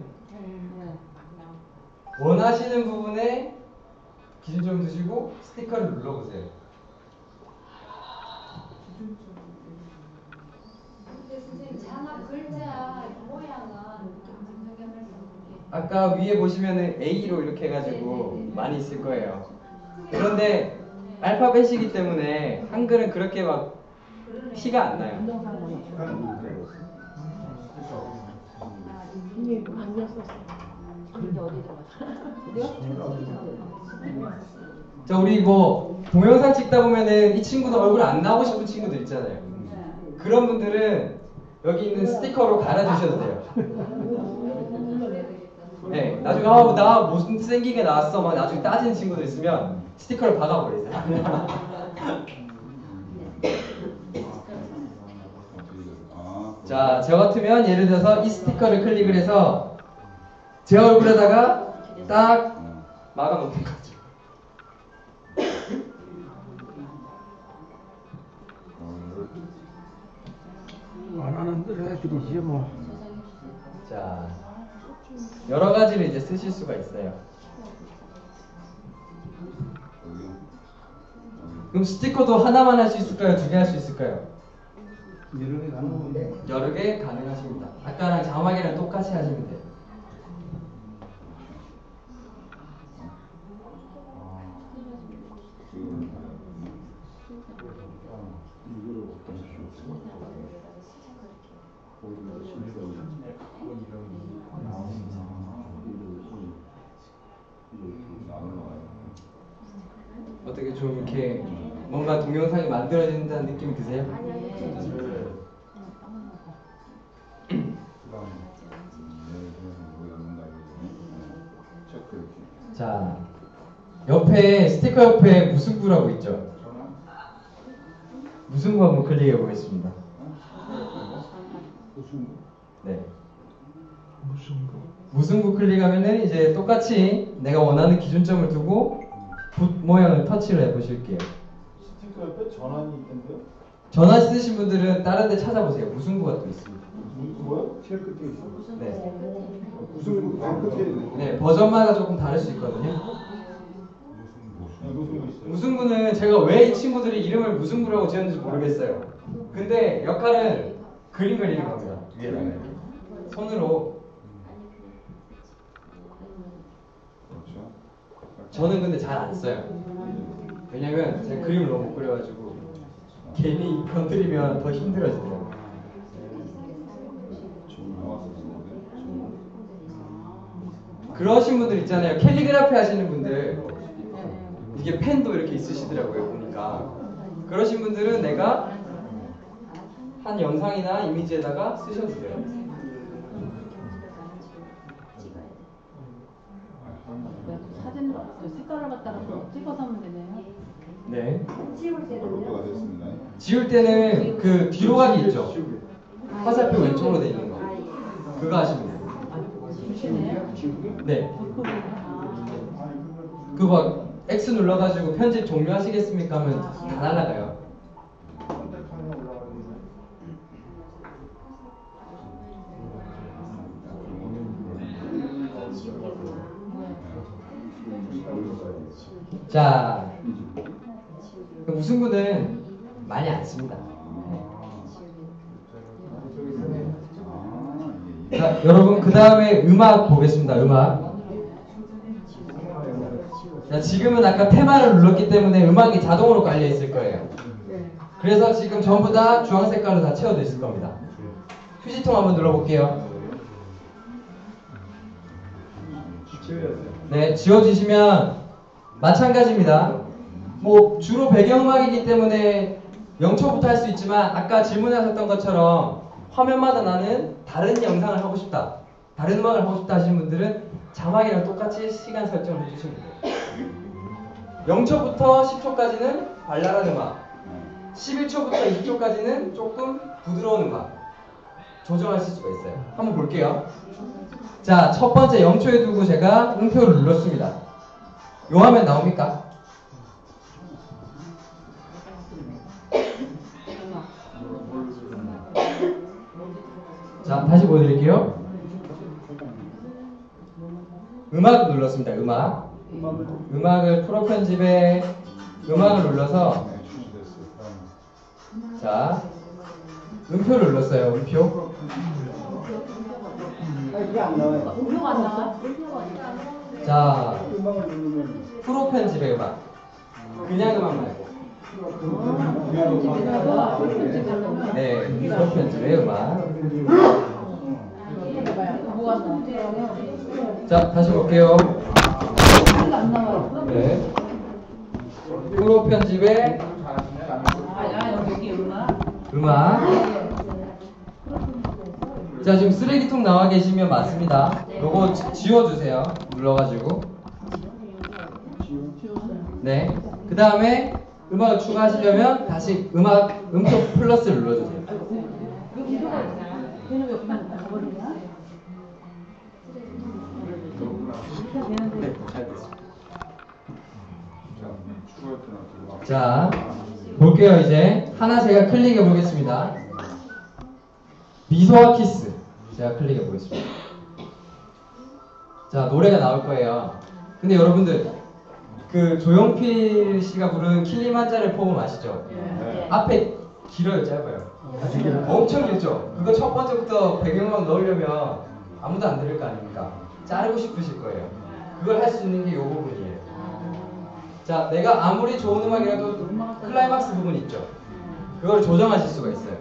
원하시는 부분에 기준점 두시고 스티커를 눌러보세요. 근데 선생님 자막 글자 모양은 정정해 말씀드릴게요. 아까 위에 보시면은 A로 이렇게 해가지고 많이 있을 거예요. 그런데 알파벳이기 때문에 한글은 그렇게 막 티가 안 나요. 이게 안경 썼어. 근데 어디 들어갔어? 자, 우리 뭐 동영상 찍다 보면은 이 친구도 얼굴 안 나오고 싶은 친구들 있잖아요. 그런 분들은 여기 있는 스티커로 갈아주셔도 돼요. 네, 나중에 아, 나 무슨 생기게 나왔어 막 나중에 따지는 친구들 있으면 스티커를 박아버리세요. 자, 저 같으면 예를 들어서 이 스티커를 클릭을 해서 제 얼굴에다가 딱 막아놓는 거죠. 안 하는 대로 해드리지 뭐. 자, 여러 가지를 이제 쓰실 수가 있어요. 그럼 스티커도 하나만 할 수 있을까요? 두 개 할 수 있을까요? 여러 개 가능한데 여러 개 가능하십니다. 아까랑 자막이랑 똑같이 하시면 돼요. 어떻게 좀 이렇게 뭔가 동영상이 만들어진다는 느낌이 드세요? 자, 옆에 스티커 옆에 무승부라고 있죠? 무승부 한번 클릭해 보겠습니다. 네. 무슨 거? 무승부 클릭하면은 이제 똑같이 내가 원하는 기준점을 두고 붓 모양을 터치를 해보실게요. 스티커 옆에 전환이 있던데요? 전화 쓰신 분들은 다른 데 찾아보세요. 무승부가 또 있습니다. 무슨 뭐요? 제일 끝에 있어. 네. 무슨 거? 맨 끝에 있는 거. 네, 버전마다 조금 다를 수 있거든요. 네, 무슨 거 있어요? 무승부는 제가 왜 이 친구들이 이름을 무승부라고 지었는지 모르겠어요. 근데 역할은 그림 그리는 겁니다. 위에다가 손으로. 저는 근데 잘 안 써요. 왜냐면 제가 그림을 너무 못 그려가지고 괜히 건드리면 더 힘들어지더라고요. 그러신 분들 있잖아요. 캘리그라피 하시는 분들 이게 펜도 이렇게 있으시더라고요. 보니까 그러신 분들은 내가 한 영상이나 이미지에다가 쓰셔도 돼요. 사진 색깔을 갖다가 좀 찍어서 하면 되네요. 네. 지울 때는요? 녹화가 됐습니다. 지울 때는 그 뒤로 가기 있죠. 화살표 왼쪽으로 돼 있는 거. 그거 하시면 돼요. 네. 그거 X 눌러가지고 편집 종료하시겠습니까 하면 다 날아가요. 자, 우승구는 많이 안 씁니다. 자, 여러분 그 다음에 음악 보겠습니다. 음악. 자, 지금은 아까 테마를 눌렀기 때문에 음악이 자동으로 깔려 있을 거예요. 그래서 지금 전부 다 주황 색깔로 다 채워져 있을 겁니다. 휴지통 한번 눌러볼게요. 네, 지워주시면 마찬가지입니다. 뭐 주로 배경음악이기 때문에 영 초부터 할 수 있지만 아까 질문하셨던 것처럼 화면마다 나는 다른 영상을 하고 싶다, 다른 음악을 하고 싶다 하시는 분들은 자막이랑 똑같이 시간 설정을 해주시면 돼요. 영 초부터 십 초까지는 발랄한 음악, 십일 초부터 이십 초까지는 조금 부드러운 음악 조정하실 수가 있어요. 한번 볼게요. 자, 첫 번째 영 초에 두고 제가 음표를 눌렀습니다. 요 화면 나옵니까? 자, 다시 보여드릴게요. 음악 눌렀습니다. 음악. 음악을 프로 편집에 음악을 눌러서 자, 음표를 눌렀어요. 음표. 음료가 안 나와? 자, 프로 편집의 음악. 그냥 음악 말고. 네, 프로 편집의 음악. 자, 다시 볼게요. 네. 프로 편집의 음악. 자, 지금 쓰레기통 나와 계시면 맞습니다. 요거 지- 지워주세요. 눌러가지고. 네. 그 다음에 음악을 추가하시려면 다시 음악 음표 플러스를 눌러주세요. 네, 잘 됐습니다. 자, 볼게요. 이제 하나 제가 클릭해 보겠습니다. 미소와 키스 제가 클릭해 보겠습니다. 자, 노래가 나올 거예요. 근데 여러분들 그 조용필 씨가 부른 킬리만자를 포럼 아시죠? 네. 앞에 길어요, 짧아요? 엄청 길죠? 그거 첫 번째부터 배경음악 넣으려면 아무도 안 들을 거 아닙니까? 자르고 싶으실 거예요. 그걸 할 수 있는 게 이 부분이에요. 자, 내가 아무리 좋은 음악이라도 클라이막스 부분 있죠? 그걸 조정하실 수가 있어요.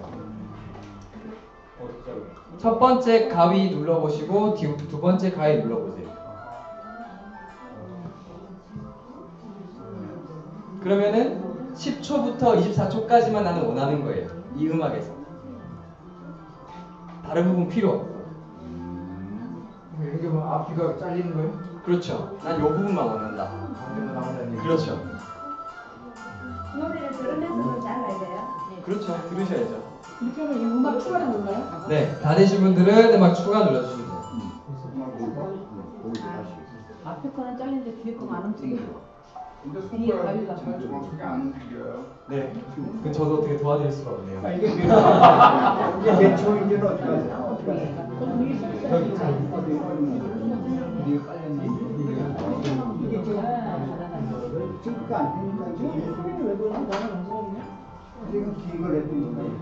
첫 번째 가위 눌러보시고 뒤- 두 번째 가위 눌러보세요. 그러면은 십 초부터 이십사 초까지만 나는 원하는 거예요. 이 음악에서. 다른 부분 필요 없고. 이게 뭐 앞뒤가 잘리는 거예요? 그렇죠. 난 이 부분만 원한다. 가운데만 나오는 그렇죠. 노래를 들으면서도 잘라야 돼요? 그렇죠. 들으셔야죠. 이렇게 하면 이 음악 추가를 눌러요? 네, 다 되신 분들은 음악 추가 눌러주시면 돼요. 앞에 거는 잘리는데 뒤에 거는 안 움직여. 근데 뒤에 손가락이 가위가. 잘 정확하게 안 움직여요. 네, 그 저도 어떻게 도와드릴 수가 없네요. 아, 이게 몇, 이게 몇 초인지는 어떻게 하세요? 어떻게 하세요? 여기 있죠. 이게 빨렸는데 이게 지금 싱크가 안 되니까 지금 소리를 왜 그러지? 나는 안 그러냐? 지금 긴 걸 했던 거예요.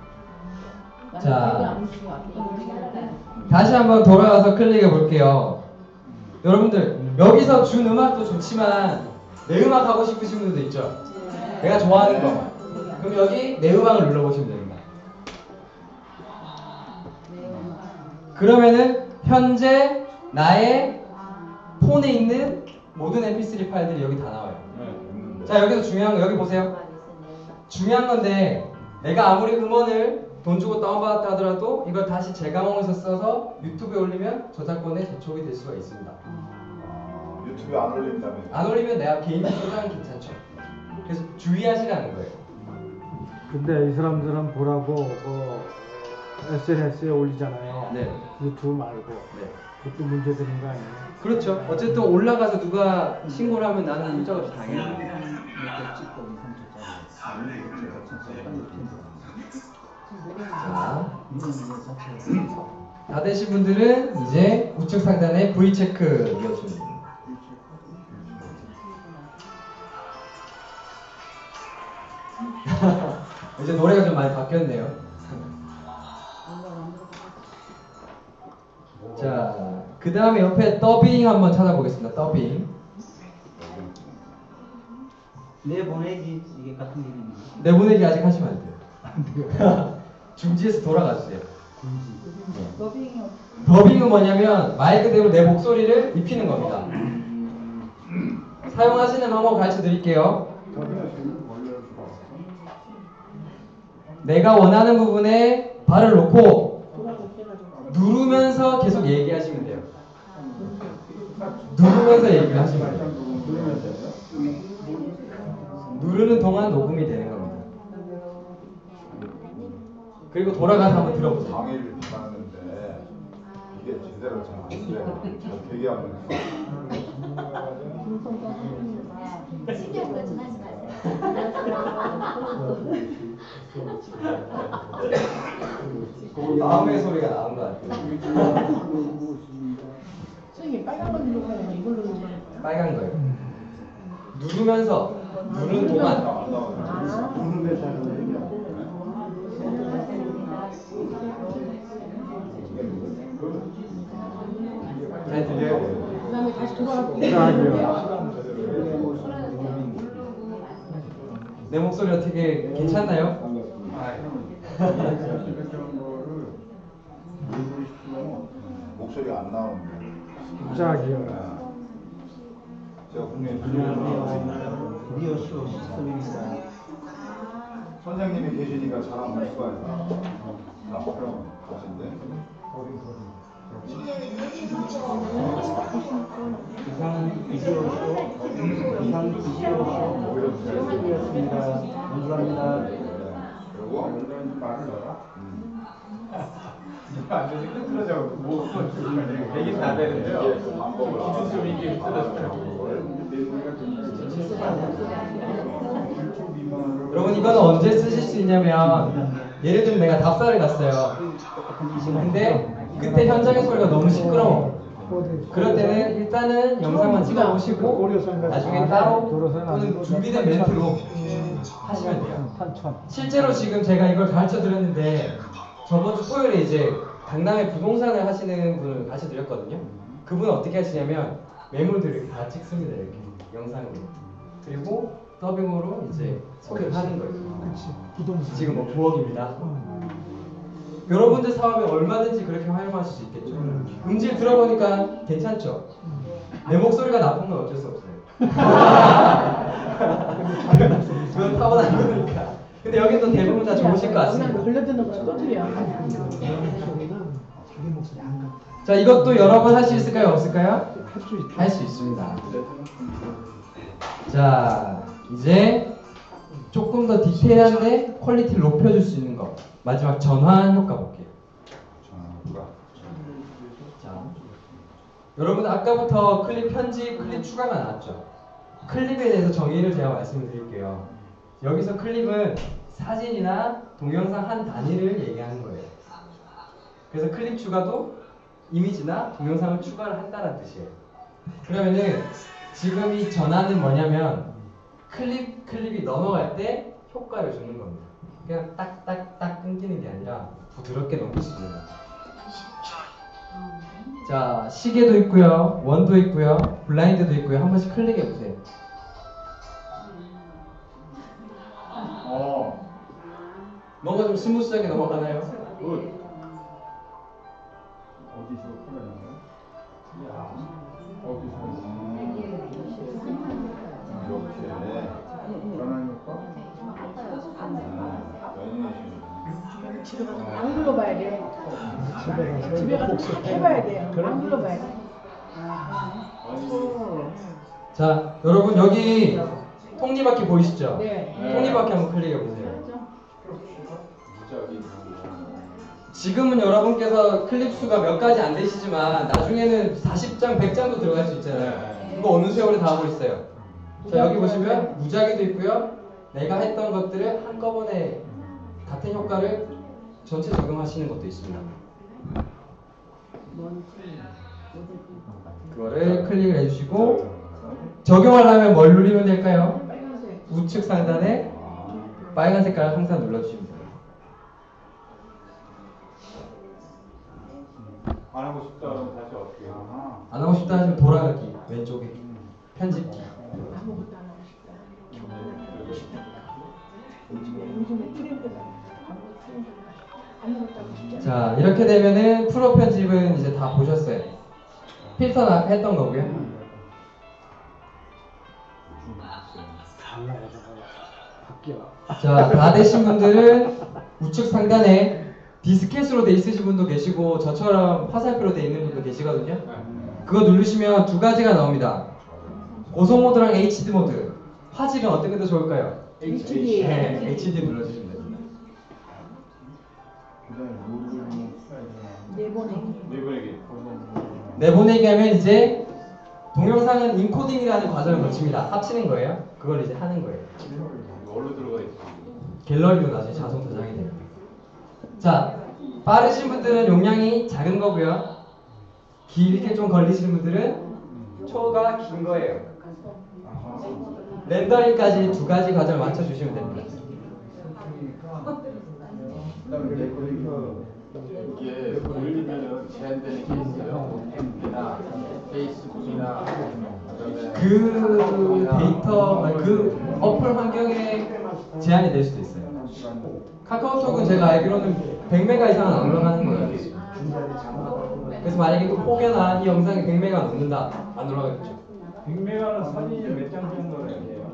자, 다시 한번 돌아가서 클릭해 볼게요. 여러분들, 여기서 준 음악도 좋지만 내 음악 하고 싶으신 분들도 있죠? 내가 좋아하는 거. 그럼 여기 내 음악을 눌러보시면 됩니다. 그러면은 현재 나의 폰에 있는 모든 엠피쓰리 파일들이 여기 다 나와요. 자, 여기서 중요한 거 여기 보세요. 중요한 건데 내가 아무리 음원을 돈 주고 다운받았다 하더라도 이걸 다시 재가공해서 써서 유튜브에 올리면 저작권에 저촉이 될 수가 있습니다. 아, 유튜브에 안 올린다면 안 올리면 내가 개인 저장은 괜찮죠. 그래서 주의하시라는 거예요. 근데 이 사람들은 보라고 그 에스엔에스에 올리잖아요. 네. 유튜브 말고. 네. 그것도 문제 되는 거 아니에요? 그렇죠. 어쨌든 올라가서 누가 신고를 하면 나는 문자없이 당해요. 자, 다 되신 분들은 이제 우측 상단에 V 체크 눌러주시면 됩니다. 이제 노래가 좀 많이 바뀌었네요. 자, 그 다음에 옆에 더빙 한번 찾아보겠습니다. 더빙. 내보내기 이게 같은 일입니다. 내보내기 아직 하시면 안 돼요. 중지해서 돌아가 주세요. 더빙이 더빙은 뭐냐면 말 그대로 내 목소리를 입히는 겁니다. 사용하시는 방법 가르쳐 드릴게요. 내가 원하는 부분에 발을 놓고 누르면서 계속 얘기하시면 돼요. 누르면서 얘기를 하시면 돼요. 누르는 동안 녹음이 되는 겁니다. 그리고 돌아가서 한번 들어보세요. 강의를 받았는데 이게 제대로 잘 안 돼요. 되게 한번 신경 쓰지 마세요. 마음의 소리가 나온 것 같아요. 선생님 빨간 거 누르고 하면 이걸로 누르는 거예요? 빨간 거예요. 누르면서 누르는 동안 잘 들려요? 그 다음에 다시 돌아가고 내 목소리 어떻게 괜찮나요? 목소리가 안 나오는데. 짝이요. 제가 분명히 비디오 쇼 시스템입니다. 선생님이 계시니까 잘하면 할 수가 있어요. 자, 그럼 가신데. 이상 비디오 쇼, 이상 비디오 쇼 시스템이었습니다. 감사합니다. 그리고 말을 넣어라. 안 되지 흐트러져. 뭐 되긴 안 되는데요. 방법을 알아서 이게 흐트러져요. 여러분 이거는 언제 쓰실 수 있냐면 예를 들면 내가 답사를 갔어요. 근데 그때 현장의 소리가 너무 시끄러워. 그럴 때는 일단은 영상만 찍어 오시고 나중에 따로 또는 준비된 멘트로 하시면 돼요. 실제로 지금 제가 이걸 가르쳐 드렸는데 저번 주 토요일에 이제 강남에 부동산을 하시는 분을 가르쳐 드렸거든요. 그분은 어떻게 하시냐면 메모들을 이렇게 다 찍습니다. 이렇게 영상으로. 그리고 더빙으로 이제 소개를 하는 거예요. 부동산. 지금 뭐 부엌입니다. 여러분들 사업에 얼마든지 그렇게 활용하실 수 있겠죠. 음질 들어보니까 괜찮죠? 내 목소리가 나쁜 건 어쩔 수 없어요. 그건 타고난 거니까. 근데 여기 또 대부분 다 좋으실 것 같습니다. 걸려드는 거랑 또 틀려. 자, 이것도 여러 번 할 수 있을까요? 없을까요? 할 수 있습니다. 자, 이제 조금 더 디테일한데 퀄리티를 높여줄 수 있는 거. 마지막 전환 효과 볼게요. 자, 여러분 아까부터 클립 편집, 클립 추가가 나왔죠? 클립에 대해서 정의를 제가 말씀을 드릴게요. 여기서 클립은 사진이나 동영상 한 단위를 얘기하는 거예요. 그래서 클립 추가도 이미지나 동영상을 추가를 한다는 뜻이에요. 그러면은 지금 이 전환은 뭐냐면 클립, 클립이 넘어갈 때 효과를 주는 겁니다. 그냥 딱딱딱 끊기는 게 아니라 부드럽게 넘길 수 있는 거죠. 자, 시계도 있고요, 원도 있고요, 블라인드도 있고요. 한 번씩 클릭해 보세요. 어. 뭔가 좀 스무스하게 넘어가나요? 굿. 어디서 풀어나요? 야, 어디서? 이렇게 전환 효과? 집에 가서 안 불러봐야 돼. 집에 가서 해봐야 돼. 안 불러봐야 돼. 자, 여러분 여기 톱니바퀴 보이시죠? 네. 톱니바퀴 한번 클릭해 보세요. 지금은 여러분께서 클립 수가 몇 가지 안 되시지만 나중에는 사십 장, 백 장도 들어갈 수 있잖아요. 이거 어느 세월에 다 하고 있어요. 자, 여기 보시면 무작위도 있고요. 내가 했던 것들을 한꺼번에 같은 효과를 전체 적용하시는 것도 있습니다. 그거를 클릭을 해주시고 적용하려면 뭘 누르면 될까요? 우측 상단에 빨간 색깔을 항상 눌러주시면 돼요. 안 하고 싶다 그러면 다시 어떻게 해요? 안 하고 싶다 하시면 돌아가기 왼쪽에 편집기. 아무것도 안 하고 싶다. 요즘에 트렌드가 아무것도 아무것도 하고 싶지 않아. 자, 이렇게 되면은 프로 편집은 이제 다 보셨어요. 필터 나- 했던 거고요. 자, 다 되신 분들은 우측 상단에 디스켓으로 돼 있으신 분도 계시고 저처럼 화살표로 돼 있는 분도 계시거든요. 그거 누르시면 두 가지가 나옵니다. 고속 모드랑 에이치디 모드. 화질은 어떤 게 더 좋을까요? 에이치디. 네, 에이치디 눌러주시면 됩니다. 내보내기. 내보내기. 내보내기 하면 이제 동영상은 인코딩이라는 과정을 거칩니다. 합치는 거예요. 그걸 이제 하는 거예요. 뭘로 들어가 있지? 갤러리로 나중에 자동 저장이 돼요. 자, 빠르신 분들은 용량이 작은 거고요. 길게 좀 걸리시는 분들은 초가 긴 거예요. 렌더링까지 두 가지 과정을 맞춰주시면 됩니다. 이게 올리면은 제한되는 게 있어요. 엠비나 페이스북이나 그 데이터, 아니, 그 어플 환경에 제한이 될 수도 있어요. 카카오톡은 제가 알기로는 백 메가 이상은 안 올라가는 거예요. 그래서 만약에 또 혹여나 이 영상이 백 메가 넘는다, 안 올라가겠죠. 백 메가는 사진이 몇 장 정도예요?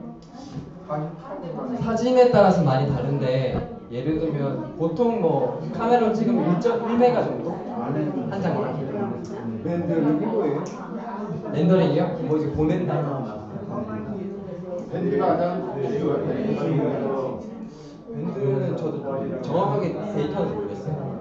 사진에 따라서 많이 다른데 예를 들면 보통 뭐 카메라로 찍으면 일 점 일 메가 정도? 한 장만. 밴드는 뭐예요? 렌더링이요? 뭐 이제 보낸다. 밴드가 가장 중요해요. 밴드는 저도 정확하게 데이터는 모르겠어요.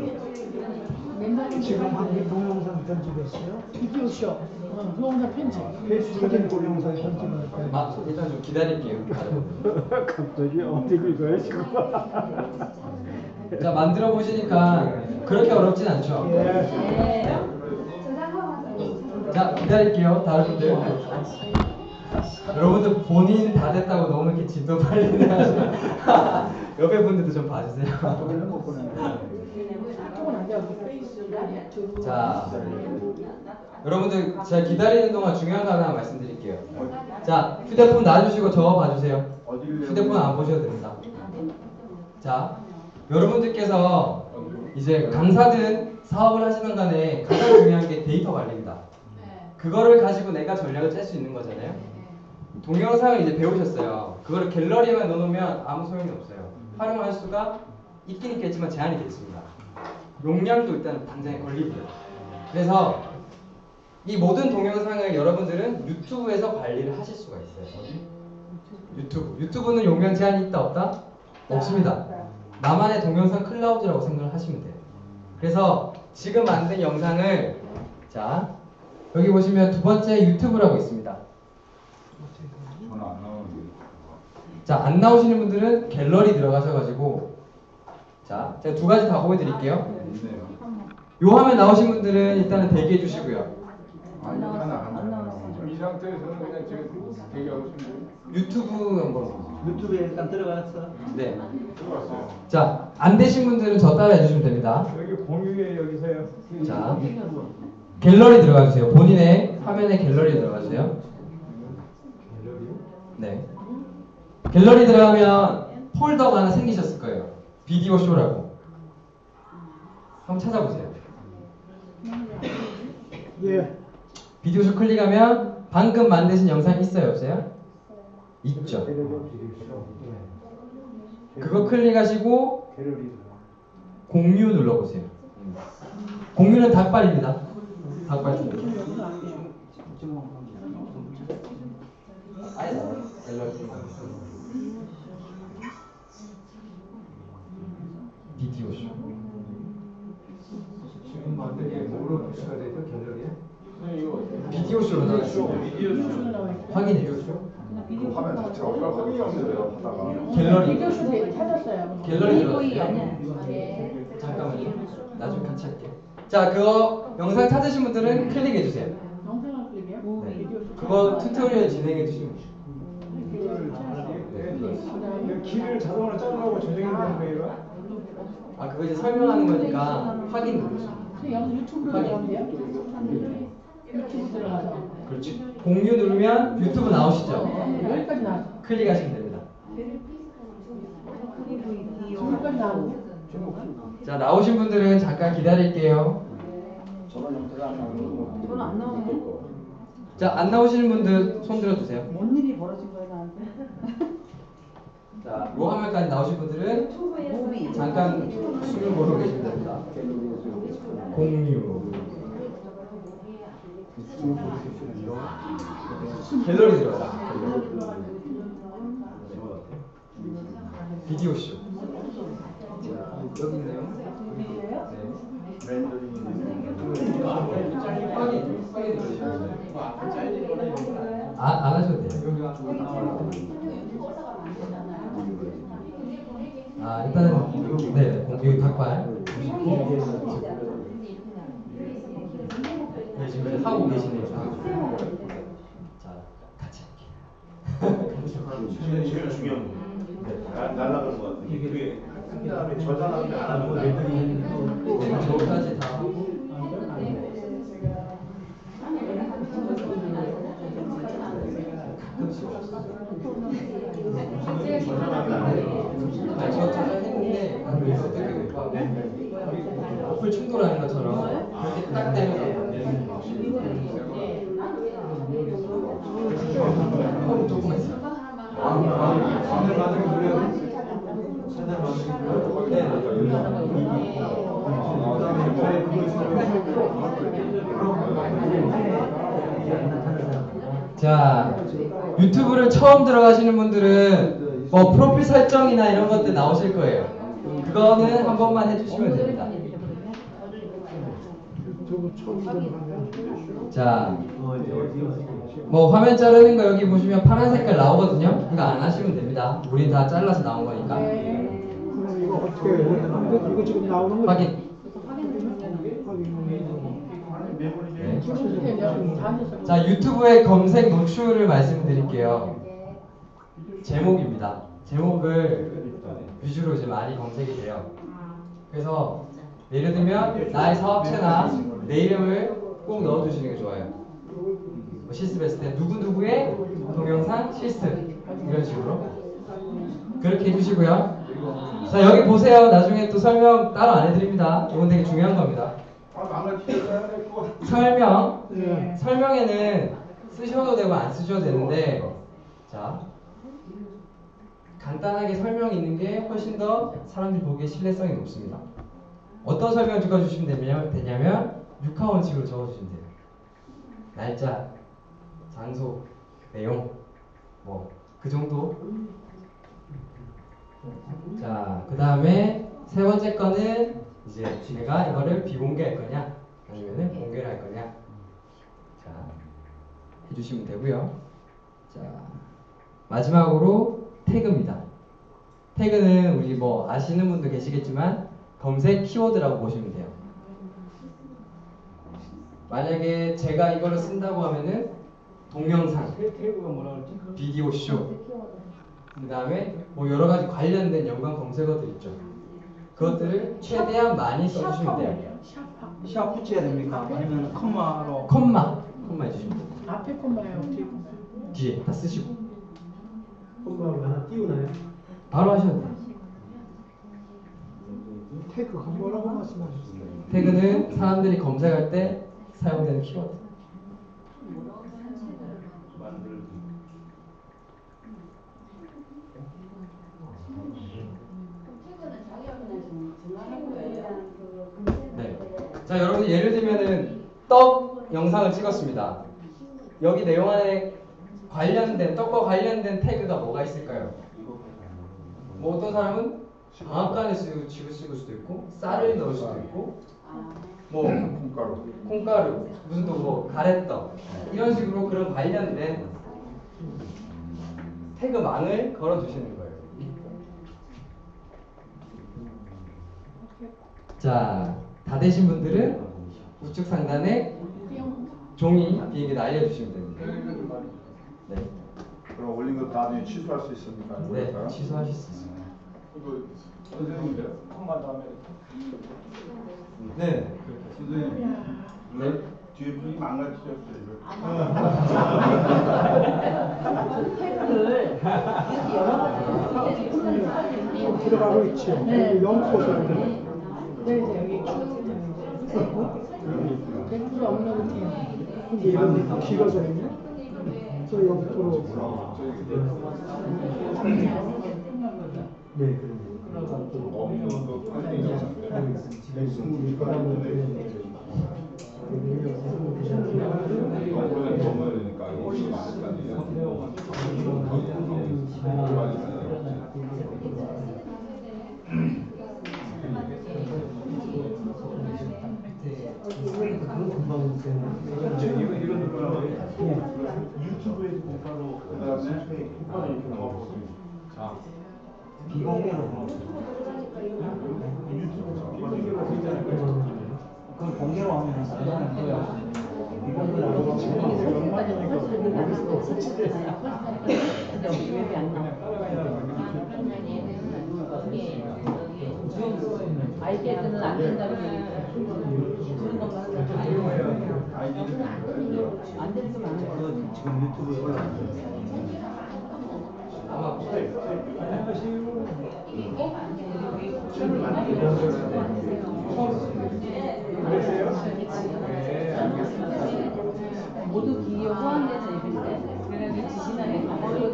지금 한게 동영상 편집했어요? 비디오쇼. 어, 동영상 편집. 페이스북에 동영상 편집을 할까요? 아, 일단 좀 기다릴게요. 갑자기 어떻게 이거야 지금? 자, 만들어 보시니까 그렇게 어렵진 않죠? 예. 자, 기다릴게요. 다른 분들. 여러분들 본인 다 됐다고 너무 이렇게 진도 빨리 하시면 옆에 분들도 좀 봐주세요. 자, 여러분들 제가 기다리는 동안 중요한 거 하나 말씀드릴게요. 자, 휴대폰 놔주시고 저거 봐주세요. 휴대폰 안 보셔도 됩니다. 자, 여러분들께서 이제 강사든 사업을 하시는 간에 가장 중요한 게 데이터 관리입니다. 그거를 가지고 내가 전략을 짤 수 있는 거잖아요. 동영상을 이제 배우셨어요. 그거를 갤러리에만 넣어놓으면 아무 소용이 없어요. 활용할 수가 있긴 있겠지만 제한이 돼 있습니다. 용량도 일단 당장에 걸리고요. 그래서 이 모든 동영상을 여러분들은 유튜브에서 관리를 하실 수가 있어요. 유튜브. 유튜브는 용량 제한이 있다 없다? 없습니다. 나만의 동영상 클라우드라고 생각을 하시면 돼요. 그래서 지금 만든 영상을 자 여기 보시면 두 번째 유튜브라고 있습니다. 전화 안 나오는데. 자, 안 나오시는 분들은 갤러리 들어가셔가지고 자, 제가 두 가지 다 보여드릴게요. 있네요. 요 화면 나오신 분들은 일단은 대기해 주시고요. 아, 이거 하나 안 나와요. 지금 이 상태에서는 그냥 지금 대기하고 있는 유튜브 한번 유튜브에 일단 들어갔어. 네. 들어갔어요. 자, 안 되신 분들은 저 따라 해주시면 됩니다. 여기 공유에 여기서요. 자, 갤러리 들어가 주세요. 본인의 화면에 갤러리 들어가 주세요. 네. 갤러리 들어가면 폴더가 하나 생기셨을 거예요. 비디오 쇼라고. 한번 찾아보세요. 예. 비디오 쇼 클릭하면 방금 만드신 영상 있어요, 없어요? 있죠. 그거 클릭하시고 공유 눌러보세요. 공유는 닭발입니다. 닭발. 아니 갤러리. 비디오 쇼. 지금 만약에 뭐로 표시가 되죠? 갤러리에? 비디오 쇼로 나왔어요. 확인해 주세요. 화면 자체가 얼마나 확인이 없는데요, 하다가. 갤러리. 비디오쇼 찾았어요. 갤러리 거의 들어갔어요. 아니야. 잠깐만요. 나중에 같이 할게요. 자, 그거 영상 찾으신 분들은 클릭해 주세요. 영상을 클릭해요? 네. 비디오쇼. 그거 튜토리얼 진행해 주시면 돼요. 길을 자동으로 짜려고 조정해야 되는 거예요? 아, 그거 이제 설명하는 거니까 확인 누르시면 돼요. 그 영 유튜브로 들어가면 돼요? 유튜브 들어가서. 그렇지. 공유 누르면 유튜브 나오시죠? 네, 여기까지 나왔어. 클릭하시면 됩니다. 여기까지 나오고. 자, 나오신 분들은 잠깐 기다릴게요. 저런 형태가 안 나오는 저는 안 나오네. 자, 안 나오시는 분들 손 들어주세요. 뭔 일이 벌어진 거야 나한테? 자, 로 화면까지 나오신 분들은 잠깐 숨을 고르고 계시면 됩니다. 공유. 갤러리 들어가요. 비디오 쇼. 자, 여기 있네요. 네. 확인, 확인 누르시면 돼요. 아, 안 하셔도 돼요. 아, 일단은 네, 여기 각발. 네, 지금 하고 계시네요. 자, 같이 할게요. 제일 중요한 거. 날라가는 거 같아. 이게 한 다음에 저장하는데 안 하는 거야. 네, 저까지 다 하고. 아니, 저 저장했는데 어플 충돌하는 것처럼 그렇게 딱 되면 어, 조금만 있어요. 하늘 만들기 누려야 돼? 네, 자, 유튜브를 처음 들어가시는 분들은 뭐 프로필 설정이나 이런 것들 나오실 거예요. 그거는 한 번만 해주시면 됩니다. 자, 뭐 화면 자르는 거 여기 보시면 파란 색깔 나오거든요. 이거 안 하시면 됩니다. 우린 다 잘라서 나온 거니까. 그럼 이거 어떻게 해야 돼? 이거, 이거 지금 나오는 거 확인. 네. 자, 유튜브의 검색 노출을 말씀드릴게요. 제목입니다. 제목을 위주로 이제 많이 검색이 돼요. 그래서 예를 들면 나의 사업체나 내 이름을 꼭 넣어주시는 게 좋아요. 뭐 실습했을 때 누구누구의 동영상 실습 이런 식으로 그렇게 해주시고요. 자, 여기 보세요. 나중에 또 설명 따로 안 해드립니다. 이건 되게 중요한 겁니다. 설명. 네. 설명에는 쓰셔도 되고 안 쓰셔도 되는데, 자, 간단하게 설명이 있는 게 훨씬 더 사람들이 보기에 신뢰성이 높습니다. 어떤 설명을 적어주시면 되냐면, 되냐면 육하 원칙으로 적어주시면 돼요. 날짜, 장소, 내용, 뭐 그 정도. 자, 그 다음에 세 번째 거는 이제 내가 이거를 비공개할 거냐 아니면은 공개를 할 거냐, 자, 해주시면 되고요. 자, 마지막으로 태그입니다. 태그는 우리 뭐 아시는 분도 계시겠지만 검색 키워드라고 보시면 돼요. 만약에 제가 이거를 쓴다고 하면은 동영상, 태그가 뭐라 그러지? 비디오 쇼, 그 다음에 뭐 여러 가지 관련된 연관 검색어들 있죠. 그것들을 최대한 많이 써주시면 돼요. 샵 붙여야 됩니까? 아니면 컴마로? 콤마, 콤마 해주시면 돼요. 앞에 콤마예요, 뒤에 콤마. 뒤에 다 쓰시고 콤마를 하나 띄우나요? 바로 하셔도 돼요. 태그가 뭐라고 말씀하셨어요? 태그는 사람들이 검색할 때 사용되는 키워드. 네. 자, 여러분 예를 들면은 떡 영상을 찍었습니다. 여기 내용 안에 관련된 떡과 관련된 태그가 뭐가 있을까요? 뭐 어떤 사람은 방앗간에 쓰고 지고 쓰고 수도 있고 쌀을 넣을 수도 있고 뭐 콩가루. 콩가루 무슨 또 뭐 가래떡 이런 식으로 그런 관련된 태그망을 걸어 주시는 거예요. 자, 다 되신 분들은 우측 상단에 종이 비행기에 알려주시면 됩니다. 네. 그럼 올린 거 나중에 취소할 수 있습니까? 네, 취소하실 수 있습니다. 선생님, 한번 더 하면. 네. 선생님, 네? 뒤에 분이 망가뜨렸어요. 태그를 여러 가지 들어가고 있죠. 네. 영코드. 네, 이제 여기 백프로 업로드 돼요. 근데 이런 길어져 있네. 그래서 영코로. 네, 그럼. 유튜브에서 공파로 그다음에 공파로 이렇게 나와보고 자 비공개로. 그럼 공개로 하면 사람이 거야. 비공개로 하면 아이패드는 안 된다고 주는 것만 안 되는 거 많아요. 지금 유튜브에 올라왔어요. 모두 기여 호환돼서 입는데 그래서 지신하게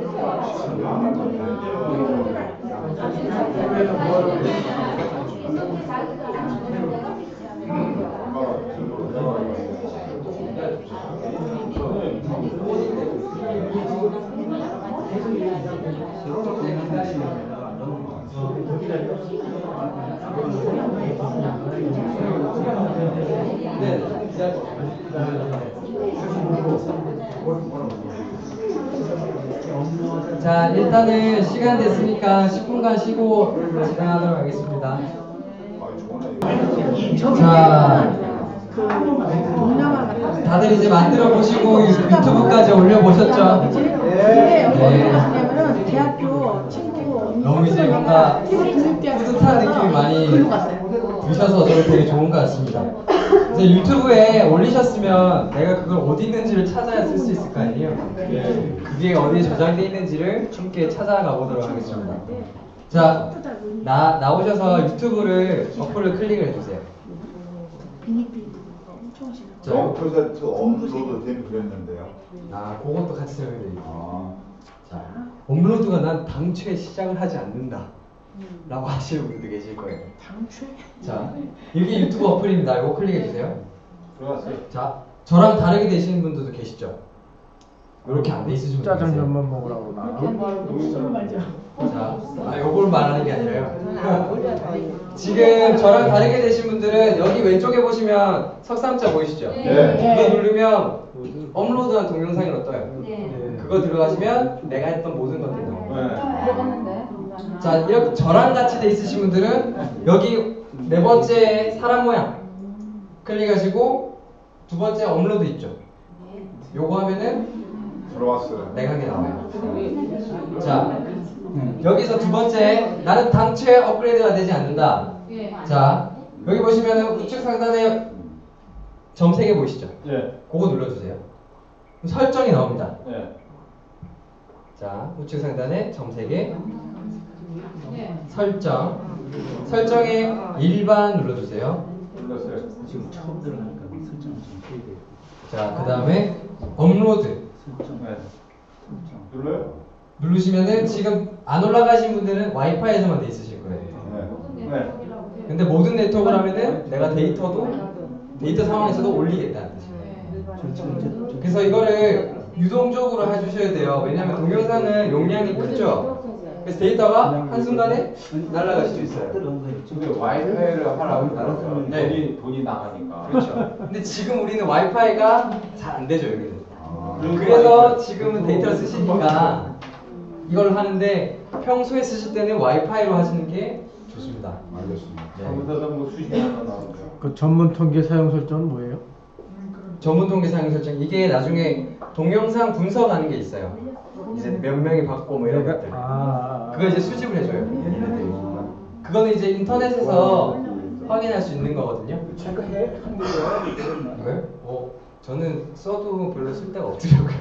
자, 일단은 시간 됐으니까 십 분간 쉬고 진행하도록 하겠습니다. 자, 그 동남아 같은 다들 이제 만들어 보시고 유튜브까지 올려 보셨죠? 이게 어디로 갔냐면은 대학교 친구 너무 이제 뭔가 뿌듯한 느낌이 많이 글로 갔어요. 드셔서 저는 되게 좋은 것 같습니다. 이제 유튜브에 올리셨으면 내가 그걸 어디 있는지를 찾아야 쓸 수 있을 거 아니에요? 그게 어디에 저장되어 있는지를 함께 찾아가 보도록 하겠습니다. 자, 나, 나오셔서 유튜브를 어플을 클릭을 해주세요. 자, 영표에서 저 업로드 된 그랬는데요. 아, 그것도 같이 설명드릴게요. 아, 자, 업로드가 난 당초에 시작을 하지 않는다 라고 하시는 분들도 계실 거예요. 당초에? 자, 이게 유튜브 어플입니다. 이거 클릭해주세요. 들어갔어요. 자, 저랑 다르게 되시는 분들도 계시죠? 이렇게 안 돼 있으신 분들 계세요? 짜장면만 먹으라고 나. 자, 아, 요걸 말하는 게 아니라요. 지금 저랑 다르게 되신 분들은 여기 왼쪽에 보시면 석삼자 보이시죠? 네. 그거 누르면 업로드한 동영상이 떠요. 네. 그거 들어가시면 내가 했던 모든 것들이 나와요. 들어갔는데. 자, 이렇게 저랑 같이 돼 있으신 분들은 여기 네 번째 사람 모양 클릭하시고 두 번째 업로드 있죠? 요거 하면은 들어왔어요. 내가 한 게 나와요. 자, 여기서 두 번째 나는 당초에 업그레이드가 되지 않는다. 자, 여기 보시면은 우측 상단에 점 세 개 보이시죠? 네. 그거 눌러주세요. 설정이 나옵니다. 네. 자, 우측 상단에 점 세 개 설정 설정에 일반 눌러주세요. 눌렀어요. 지금 처음 들어가니까 설정을 좀 해야 돼요. 자, 그 다음에 업로드 설정. 네. 눌러요? 누르시면은 지금 안 올라가신 분들은 와이파이에서만 돼 있으실 거예요. 네. 네. 근데 모든 네트워크를 하면은 내가 데이터도 데이터 상황에서도 올리겠다는 뜻이에요. 그래서 이거를 유동적으로 해주셔야 돼요. 왜냐면 동영상은 용량이 크죠. 그래서 데이터가 한순간에 날아갈 수도 있어요. 근데 와이파이를 하라고 따라서 네. 돈이 돈이 나가니까. 그렇죠. 근데 지금 우리는 와이파이가 잘 안 되죠, 여기는. 아. 그래서 지금은 데이터를 쓰시니까 이걸 하는데 평소에 쓰실 때는 와이파이로 하시는 게 좋습니다. 알겠습니다. 네. 잘못하다 뭐 수신이 하나 나오죠. 그 전문 통계 사용 설정은 뭐예요? 전문 통계 사용 설정 이게 나중에 동영상 분석하는 게 있어요. 이제 몇 명이 받고 뭐 이런 것들. 아, 그거 이제 수집을 해줘요. 얘네들이. 그거는 이제 인터넷에서 확인할 수 있는 거거든요. 체크해 한 거야. 이거요? 어, 저는 써도 별로 쓸 데가 없더라고요.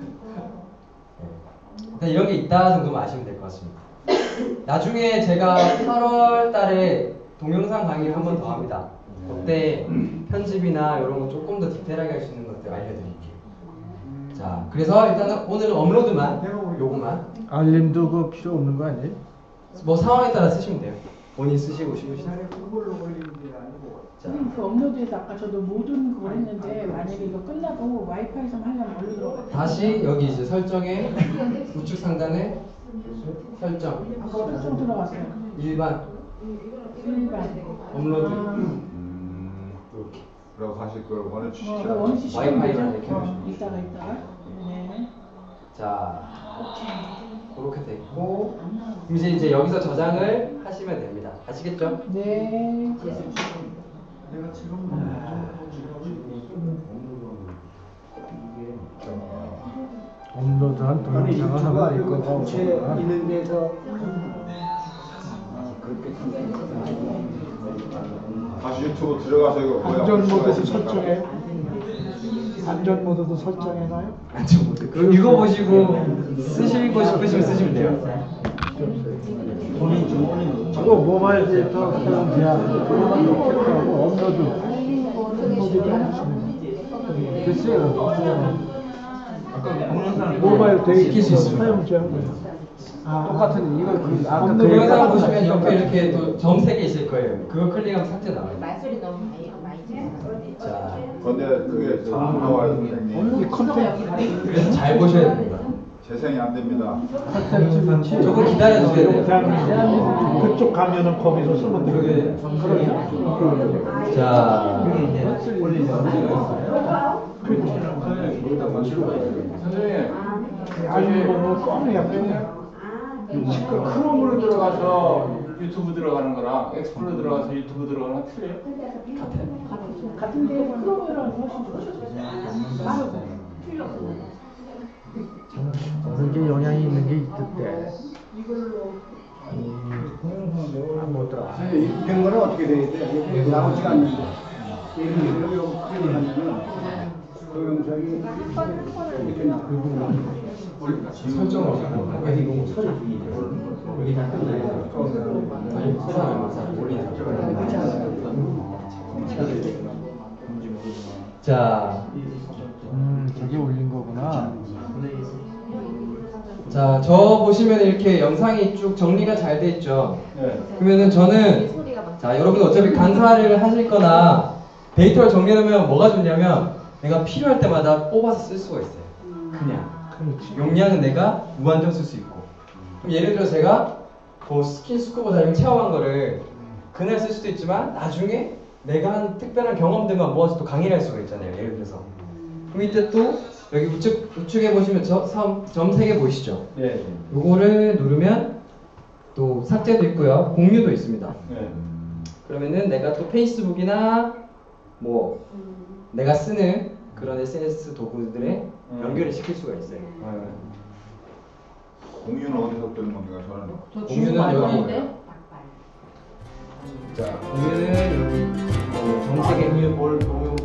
일단 이런 게 있다 정도만 아시면 될 것 같습니다. 나중에 제가 팔월 달에 동영상 강의를 한 번 더 합니다. 그때 편집이나 이런 거 조금 더 디테일하게 할 수 있는 것들 알려드릴게요. 자, 그래서 일단은 오늘은 업로드만, 요거만. 알림도 그 필요 없는 거 아니에요? 뭐 상황에 따라 쓰시면 돼요. 본인 쓰시고 싶으시면. 자, 그 업로드에서 아까 저도 모든 그걸 했는데 만약에 이거 끝나고 와이파이에서만 하려면 어디로 들어가요? 다시 여기 이제 설정에 우측 상단에 설정 설정 들어갔어요. 일반 일반. 업로드 음, 또 그러고 하실 걸 원해주시죠. 어, 그 원시 시간 와이파이만 되죠? 이렇게 어, 해주시면 이따가 이따가. 네. 자 그렇게 됐고 그럼 이제 이제 여기서 저장을 하시면 됩니다. 아시겠죠? 네. 업로드한 동영상을 하면 될 거고. 전체 있는 데서 다시 유튜브 들어가서 이거 뭐야? 안전 모드도 설정해. 안전 모드도 설정해놔요? 그럼 이거 보시고 쓰시고 싶으시면 쓰시면 돼요. 저거 모바일 데이터 사용 제한 그거만 체크하고 업로드 업로드 좀 해주시면 됐어요. 모바일 시킬 수 데이터 있습니다. 사용 제한 아, 똑같은 이거 그 아까 그 동영상 보시면 옆에 이렇게 또 점 세 개 있을 거예요. 그거 클릭하면 삭제 나와요. 말소리 너무 많이 많이 자, 근데 그게 안 나와요, 선생님. 이 컨텐츠 그래서 잘 보셔야 됩니다. 재생이 안 됩니다. 조금 기다려 주셔야 돼요. 대한민국 그쪽 가면은 거기서 쓰면 되거든요. 그러죠. 자, 선생님, 알림번호 껌이야 껌. 그 크롬으로 들어가서 유튜브 들어가는 거랑 엑스플로러 들어가서 유튜브 들어가는 거 틀려요? 같은데 크롬이랑 훨씬 좋죠. 그런 게 영향이 있는 게 있던데. 안 보더라. 된 거는 어떻게 돼야 돼? 이게 나오지가 않는데. 예를 들어 이거 클릭하면은 동영상이 이렇게 나오고. 설정을 하고 여기 이거 소리 여기 다 끝나요. 아니, 사람 올리는 자, 음, 저게 올린 거구나. 자, 저 보시면 이렇게 영상이 쭉 정리가 잘 돼 있죠. 네. 그러면은 저는 자, 여러분 어차피 강사를 하실 거나 데이터를 정리하면 뭐가 좋냐면 내가 필요할 때마다 뽑아서 쓸 수가 있어요. 그냥. 용량은 내가 무한정 쓸 수 있고. 그럼 예를 들어 제가 뭐 스킨 스쿠버 다이빙 체험한 거를 그날 쓸 수도 있지만 나중에 내가 한 특별한 경험들만 모아서 또 강의를 할 수가 있잖아요. 예를 들어서. 그럼 이때 또 여기 우측, 우측에 보시면 점 세 개 보이시죠? 네. 요거를 누르면 또 삭제도 있고요. 공유도 있습니다. 네. 그러면은 내가 또 페이스북이나 뭐 내가 쓰는 그런 에스엔에스 도구들에 음. 연결을 시킬 수가 있어요. 네. 공유는 어디서 뜨는 겁니까? 저는 공유는 여기. 자, 공유는 여기 어, 정색의 공유 뭘 공유